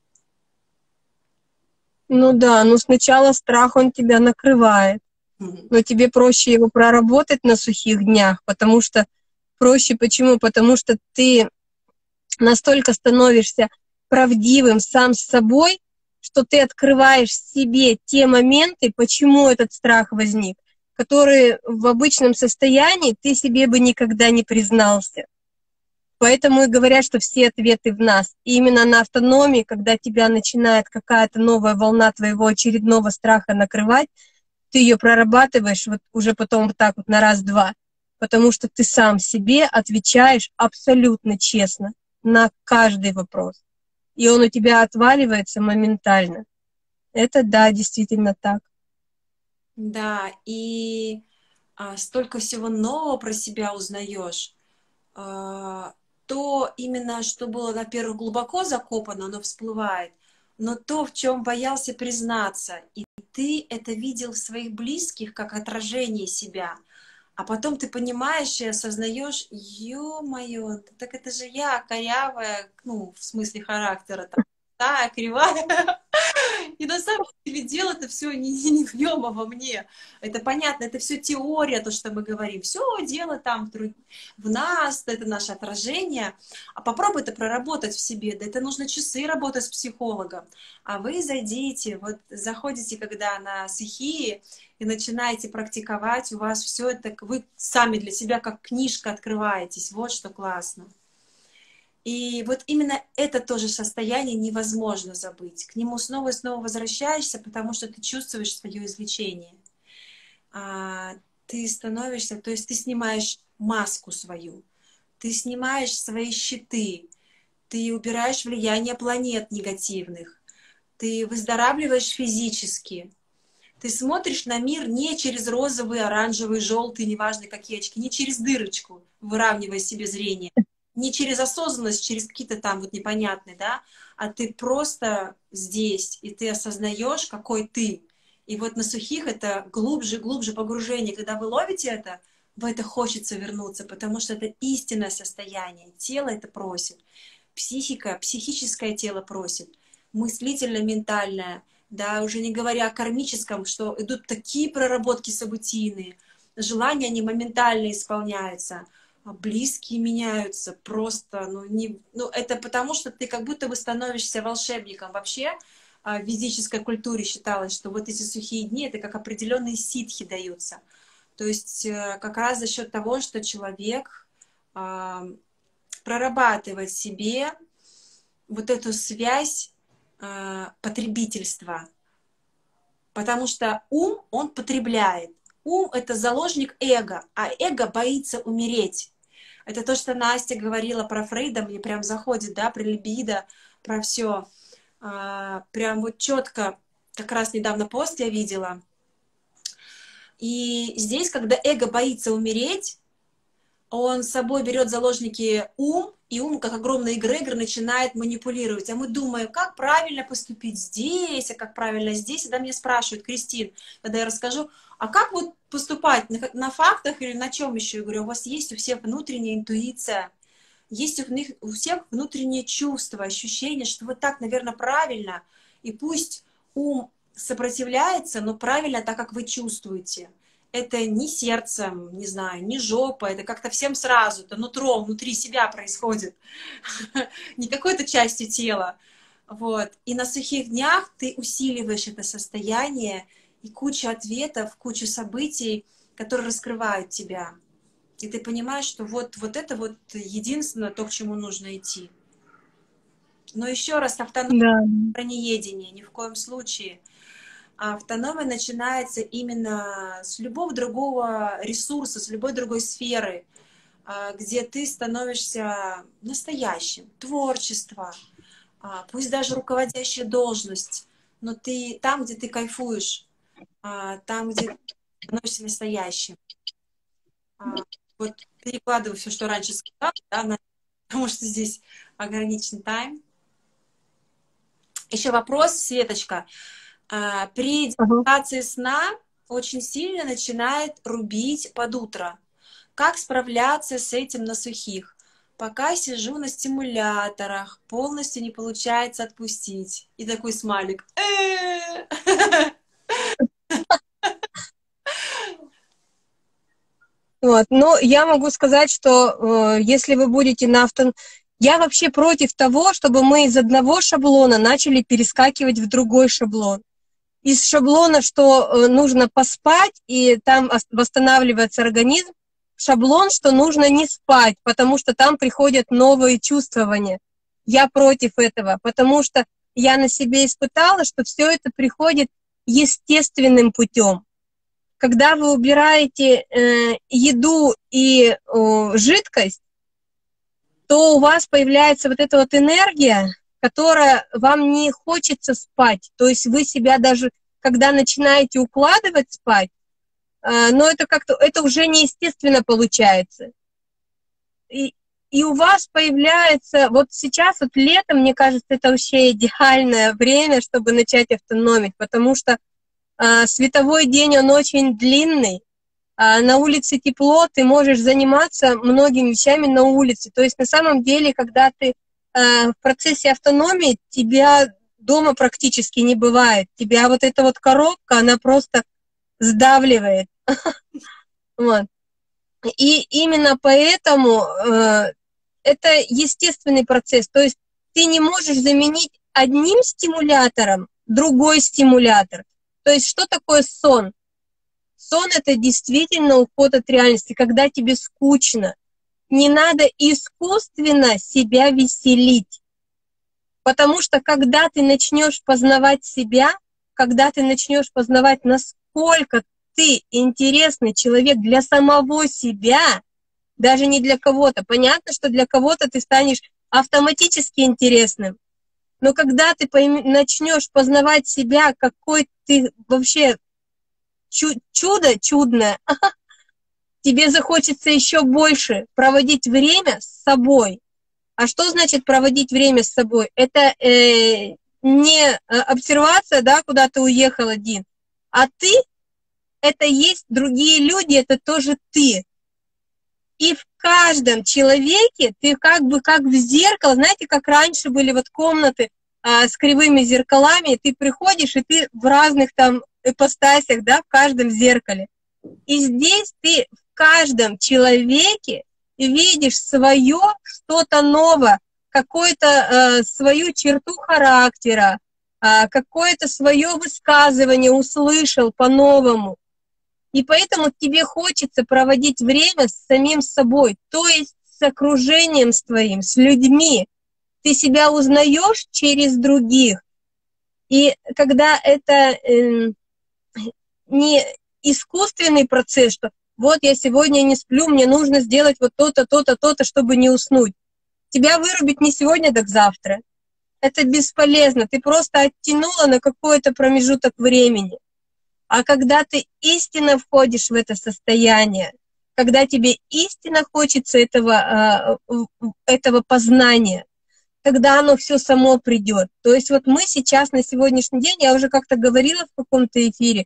Ну да, но сначала страх, он тебя накрывает. Но тебе проще его проработать на сухих днях, потому что проще почему? Потому что ты настолько становишься правдивым сам с собой, что ты открываешь в себе те моменты, почему этот страх возник, которые в обычном состоянии ты себе бы никогда не признался. Поэтому и говорят, что все ответы в нас. И именно на автономии, когда тебя начинает какая-то новая волна твоего очередного страха накрывать, ты ее прорабатываешь вот уже потом вот так вот на раз-два, потому что ты сам себе отвечаешь абсолютно честно на каждый вопрос. И он у тебя отваливается моментально. Это да, действительно так. Да, и а, столько всего нового про себя узнаешь. А, то именно, что было, во-первых, глубоко закопано, оно всплывает, но то, в чем боялся признаться, и ты это видел в своих близких как отражение себя, А потом ты понимаешь и осознаешь, ё-моё, так это же я, корявая, ну, в смысле характера, там, да, кривая. И на самом деле дело-то все не, не прямо во мне. Это понятно, это все теория, то, что мы говорим. Все дело там в нас, это наше отражение. А попробуй это проработать в себе. Да это нужно часы работать с психологом. А вы зайдите, вот заходите, когда на сухие, и начинаете практиковать, у вас все это, вы сами для себя как книжка открываетесь. Вот что классно. И вот именно это тоже состояние невозможно забыть. К нему снова и снова возвращаешься, потому что ты чувствуешь свое излечение. А, ты становишься, то есть ты снимаешь маску свою, ты снимаешь свои щиты, ты убираешь влияние планет негативных, ты выздоравливаешь физически, ты смотришь на мир не через розовый, оранжевый, желтый, неважно какие очки, не через дырочку, выравнивая себе зрение, не через осознанность, через какие-то там вот непонятные, да, а ты просто здесь, и ты осознаешь, какой ты. И вот на сухих это глубже, глубже погружение. Когда вы ловите это, в это хочется вернуться, потому что это истинное состояние. Тело это просит, психика, психическое тело просит, мыслительно-ментальное, да, уже не говоря о кармическом, что идут такие проработки событийные, желания, они моментально исполняются, близкие меняются, просто, ну, не, ну, это потому, что ты как будто бы становишься волшебником. Вообще в ведической культуре считалось, что вот эти сухие дни, это как определенные ситхи даются. То есть как раз за счет того, что человек а, прорабатывает в себе вот эту связь а, потребительства. Потому что ум, он потребляет. Ум — это заложник эго, а эго боится умереть. Это то, что Настя говорила про Фрейда, мне прям заходит, да, про либидо, про все. А, прям вот четко, как раз недавно пост я видела. И здесь, когда эго боится умереть, он с собой берет заложники ум, и ум, как огромный эгрегор, начинает манипулировать. А мы думаем, как правильно поступить здесь, а как правильно здесь. И когда меня спрашивают, Кристин, когда я расскажу, а как вот поступать, на, на фактах или на чем еще? Я говорю, у вас есть у всех внутренняя интуиция, есть у, них, у всех внутреннее чувство, ощущение, что вот так, наверное, правильно. И пусть ум сопротивляется, но правильно так, как вы чувствуете. Это не сердцем, не знаю, не жопа, это как-то всем сразу, это нутром, внутри себя происходит, не какой-то частью тела. Вот. И на сухих днях ты усиливаешь это состояние, и куча ответов, куча событий, которые раскрывают тебя. И ты понимаешь, что вот, вот это вот единственное то, к чему нужно идти. Но еще раз, автономия, про неедение, ни в коем случае. А автономия начинается именно с любого другого ресурса, с любой другой сферы, где ты становишься настоящим, творчество, пусть даже руководящая должность, но ты там, где ты кайфуешь, там, где ты становишься настоящим. Вот перекладываю все, что раньше сказала, да, на... потому что здесь ограничен тайм. Еще вопрос, Светочка. При депривации сна очень сильно начинает рубить под утро. Как справляться с этим на сухих? Пока сижу на стимуляторах, полностью не получается отпустить. И такой смайлик. Вот. Но я могу сказать, что э, если вы будете на авто... Я вообще против того, чтобы мы из одного шаблона начали перескакивать в другой шаблон. Из шаблона, что э, нужно поспать, и там восстанавливается организм, шаблон, что нужно не спать, потому что там приходят новые чувствования. Я против этого, потому что я на себе испытала, что все это приходит естественным путем. Когда вы убираете э, еду и э, жидкость, то у вас появляется вот эта вот энергия, которая вам не хочется спать. То есть вы себя даже, когда начинаете укладывать спать, э, но это как-то, это уже неестественно получается. И, и у вас появляется, вот сейчас, вот летом, мне кажется, это вообще идеальное время, чтобы начать автономить, потому что э, световой день, он очень длинный, а, на улице тепло, ты можешь заниматься многими вещами на улице. То есть на самом деле, когда ты а, в процессе автономии, тебя дома практически не бывает. Тебя вот эта вот коробка, она просто сдавливает. Вот. И именно поэтому э, это естественный процесс. То есть ты не можешь заменить одним стимулятором другой стимулятор. То есть что такое сон? Сон — это действительно уход от реальности, когда тебе скучно. Не надо искусственно себя веселить. Потому что когда ты начнешь познавать себя, когда ты начнешь познавать, насколько ты интересный человек для самого себя, даже не для кого-то. Понятно, что для кого-то ты станешь автоматически интересным. Но когда ты пойм... начнешь познавать себя, какой ты вообще чу... чудо чудное, тебе захочется еще больше проводить время с собой. А что значит проводить время с собой? Это э, не обсервация, да, куда ты уехал один, а ты — это есть другие люди, это тоже ты. И в каждом человеке ты как бы как в зеркало, знаете, как раньше были вот комнаты а, с кривыми зеркалами, ты приходишь, и ты в разных там ипостасях, да, в каждом зеркале. И здесь ты в каждом человеке видишь свое что-то новое, какую-то э, свою черту характера, э, какое-то свое высказывание услышал по-новому. И поэтому тебе хочется проводить время с самим собой, то есть с окружением с твоим, с людьми. Ты себя узнаешь через других. И когда это э, не искусственный процесс, что вот я сегодня не сплю, мне нужно сделать вот то-то, то-то, то-то, чтобы не уснуть. Тебя вырубить не сегодня, так завтра. Это бесполезно. Ты просто оттянула на какой-то промежуток времени. А когда ты истинно входишь в это состояние, когда тебе истинно хочется этого, этого познания, тогда оно все само придет. То есть вот мы сейчас на сегодняшний день, я уже как-то говорила в каком-то эфире,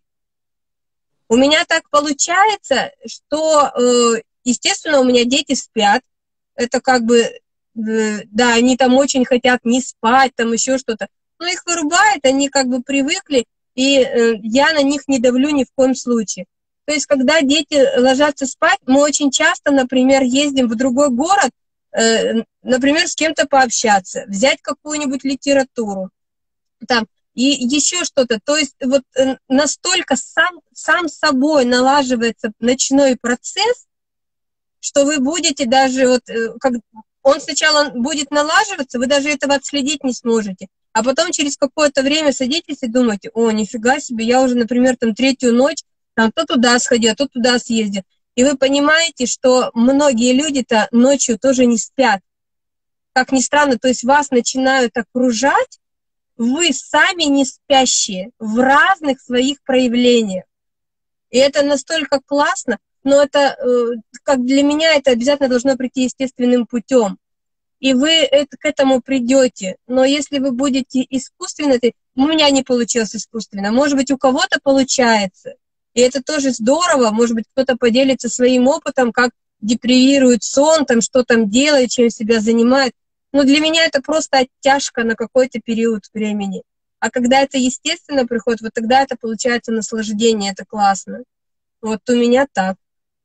у меня так получается, что, естественно, у меня дети спят. Это как бы, да, они там очень хотят не спать, там еще что-то. Но их вырубает, они как бы привыкли, и я на них не давлю ни в коем случае. То есть, когда дети ложатся спать, мы очень часто, например, ездим в другой город, например, с кем-то пообщаться, взять какую-нибудь литературу, там, и еще что-то. То есть вот настолько сам, сам собой налаживается ночной процесс, что вы будете даже, вот, как он сначала будет налаживаться, вы даже этого отследить не сможете. А потом через какое-то время садитесь и думаете: о, нифига себе, я уже, например, там третью ночь, там то туда сходил, то туда съездил. И вы понимаете, что многие люди-то ночью тоже не спят. Как ни странно, то есть вас начинают окружать, вы сами не спящие в разных своих проявлениях. И это настолько классно, но это, как для меня, это обязательно должно прийти естественным путем. И вы это, к этому придете. Но если вы будете искусственно, то у меня не получилось искусственно, может быть, у кого-то получается. И это тоже здорово, может быть, кто-то поделится своим опытом, как депривирует сон, там, что там делает, чем себя занимает. Но для меня это просто оттяжка на какой-то период времени. А когда это естественно приходит, вот тогда это получается наслаждение, это классно. Вот у меня так.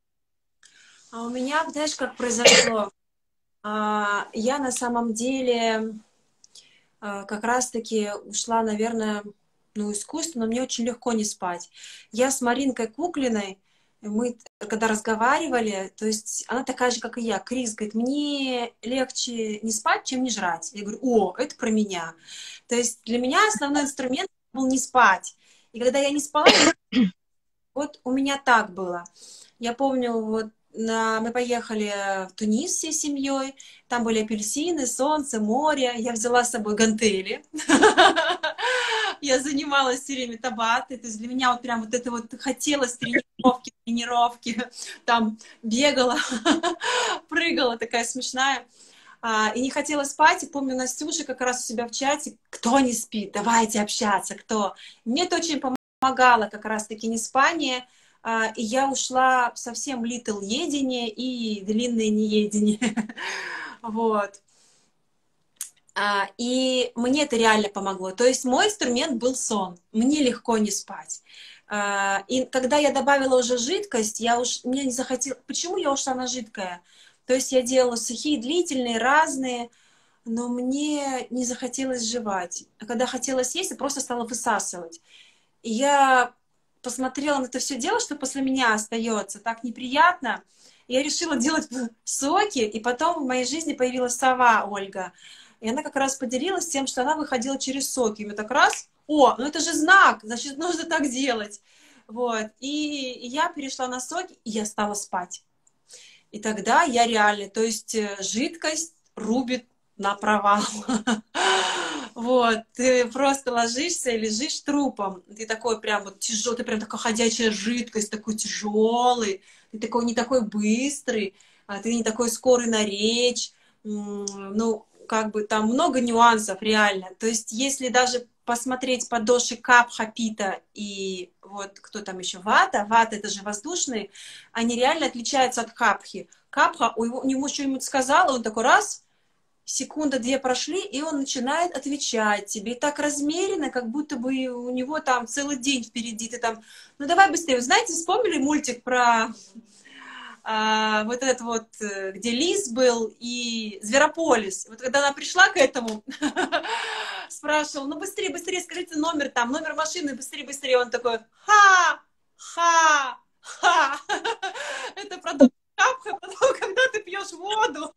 А у меня, знаешь, как произошло? Я на самом деле как раз-таки ушла, наверное, ну, искусственно, но мне очень легко не спать. Я с Маринкой Куклиной, мы когда разговаривали, то есть она такая же, как и я. Крис говорит: мне легче не спать, чем не жрать. Я говорю: о, это про меня. То есть для меня основной инструмент был не спать. И когда я не спала, вот у меня так было. Я помню, вот на... мы поехали в Тунис всей семьей, там были апельсины, солнце, море. Я взяла с собой гантели. Я занималась все время табатой, то есть для меня вот прям вот это вот хотелось тренировки, тренировки, там бегала, прыгала, такая смешная, а, и не хотела спать. И помню, Настюша как раз у себя в чате: кто не спит, давайте общаться, кто. Мне это очень помогало, как раз-таки неспание, а, и я ушла в совсем little едение и длинное неедение. Вот. А, И мне это реально помогло. То есть мой инструмент был сон. Мне легко не спать. А, И когда я добавила уже жидкость, я уж, мне не захотела... Почему я ушла на жидкое? То есть я делала сухие, длительные, разные, но мне не захотелось жевать. А когда хотела съесть, я просто стала высасывать. И я посмотрела на это все дело, что после меня остается, так неприятно. Я решила делать соки, и потом в моей жизни появилась сова Ольга. И она как раз поделилась тем, что она выходила через соки. И мы так раз, о, ну это же знак, значит, нужно так делать. Вот. И я перешла на соки, и я стала спать. И тогда я реально, то есть э, жидкость рубит на провал. Вот, ты просто ложишься и лежишь трупом. Ты такой прям вот тяжелый, ты прям такая ходячая жидкость, такой тяжелый, ты такой не такой быстрый, а ты не такой скорый на речь. М, Ну, как бы там много нюансов реально. То есть, если даже посмотреть по доши капха, пита и вот кто там еще, вата, вата это же воздушные, они реально отличаются от капхи. Капха, у, его, у него что-нибудь сказала, он такой раз, секунда-две прошли, и он начинает отвечать тебе. И так размеренно, как будто бы у него там целый день впереди. Ты там, ну давай быстрее. Вы знаете, вспомнили мультик про а, вот этот вот, э, где лис был и Зверополис. Вот когда она пришла к этому, спрашивала, ну быстрее, быстрее, скажите номер там, номер машины, быстрее, быстрее. Он такой, ха, ха, ха. Это продукт капха, потом, когда ты пьешь воду,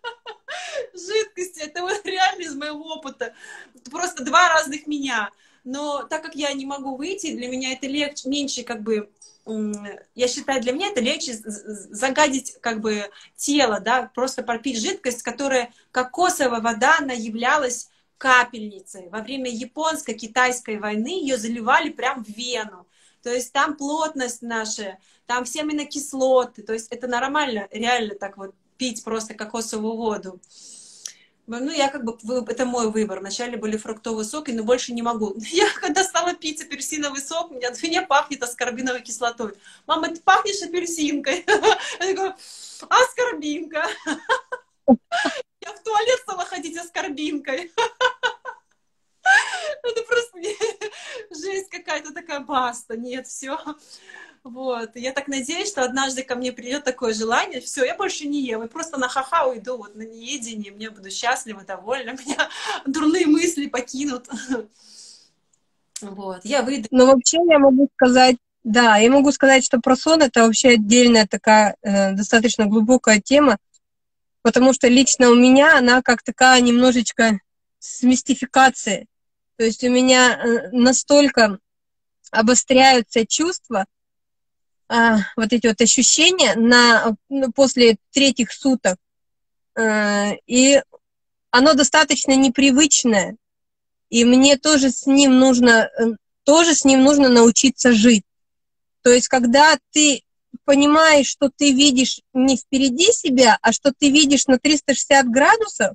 жидкости, это вот реально из моего опыта. Это просто два разных меня. Но так как я не могу выйти, для меня это легче, меньше как бы, я считаю, для меня это легче загадить как бы тело, да, просто пропить жидкость, которая, кокосовая вода, она являлась капельницей. Во время японско-китайской войны ее заливали прям в вену. То есть там плотность наша, там все аминокислоты, то есть это нормально, реально так вот пить просто кокосовую воду. Ну, я как бы, это мой выбор. Вначале были фруктовые соки, но больше не могу. Я когда стала пить апельсиновый сок, меня, меня пахнет аскорбиновой кислотой. Мама, ты пахнешь апельсинкой. Я такая, аскорбинка. Я в туалет стала ходить аскорбинкой. Это просто жесть какая-то такая, баста. Нет, все. Вот. Я так надеюсь, что однажды ко мне придет такое желание, все, я больше не ем, и просто на ха-ха уйду вот на неедение, мне буду счастлива, довольна, меня дурные мысли покинут. Вот, я выйду. Но вообще я могу сказать, да, я могу сказать, что про сон это вообще отдельная такая э, достаточно глубокая тема, потому что лично у меня она как такая немножечко с мистификацией. То есть у меня э, настолько обостряются чувства, а, вот эти вот ощущения на, ну, после третьих суток. А, и оно достаточно непривычное. И мне тоже с ним нужно, тоже с ним нужно научиться жить. То есть, когда ты понимаешь, что ты видишь не впереди себя, а что ты видишь на триста шестьдесят градусов,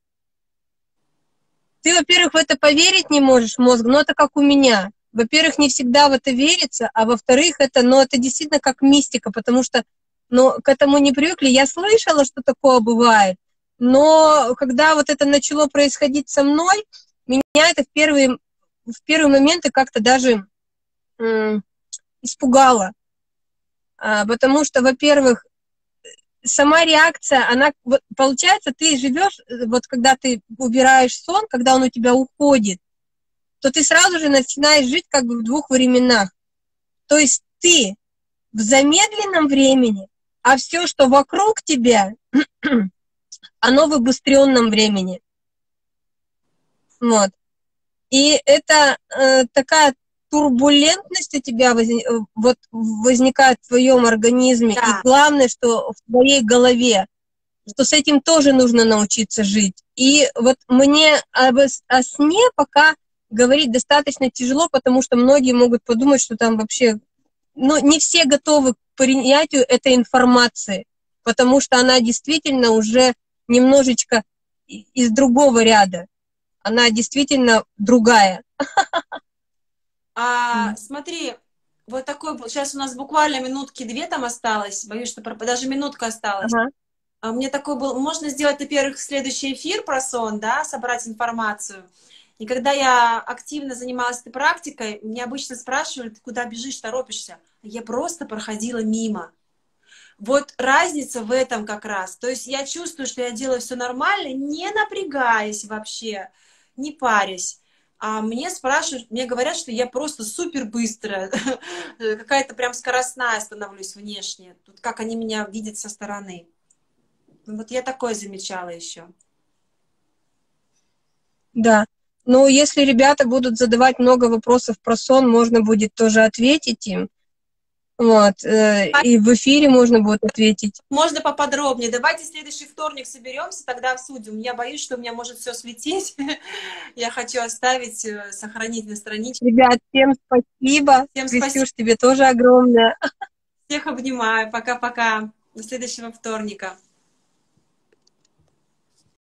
ты, во-первых, в это поверить не можешь, мозг, но это как у меня. Во-первых, не всегда в это верится, а во-вторых, это, ну, это действительно как мистика, потому что, ну, к этому не привыкли. Я слышала, что такое бывает, но когда вот это начало происходить со мной, меня это в первые, в первые моменты как-то даже м, испугало. А, потому что, во-первых, сама реакция, она, вот, получается, ты живешь, вот когда ты убираешь сон, когда он у тебя уходит, то ты сразу же начинаешь жить как бы в двух временах. То есть ты в замедленном времени, а все, что вокруг тебя, оно в обостренном времени. Вот. И это э, такая турбулентность у тебя воз, вот, возникает в твоем организме. Да. И главное, что в твоей голове, что с этим тоже нужно научиться жить. И вот мне об, о сне пока говорить достаточно тяжело, потому что многие могут подумать, что там вообще... Ну, не все готовы к принятию этой информации, потому что она действительно уже немножечко из другого ряда. Она действительно другая. А, смотри, Вот такой был. Сейчас у нас буквально минутки две там осталось. Боюсь, что про- даже минутка осталась. Ага. А мне такой был... Можно сделать, во-первых, следующий эфир про сон, да, собрать информацию. И когда я активно занималась этой практикой, меня обычно спрашивали, ты куда бежишь, торопишься? Я просто проходила мимо. Вот разница в этом как раз. То есть я чувствую, что я делаю все нормально, не напрягаясь вообще, не парясь. А мне спрашивают, мне говорят, что я просто супер быстрая, какая-то прям скоростная становлюсь внешне. Тут как они меня видят со стороны. Вот я такое замечала еще. Да. Но если ребята будут задавать много вопросов про сон, можно будет тоже ответить им. Вот. э, И в эфире можно будет ответить. Можно поподробнее. Давайте следующий вторник соберемся, тогда обсудим. Я боюсь, что у меня может все слететь. Я хочу оставить, э, сохранить на страничке. Ребят, всем спасибо. Всем спасибо. Крестюш, тебе тоже огромное. Всех обнимаю. Пока-пока. До следующего вторника.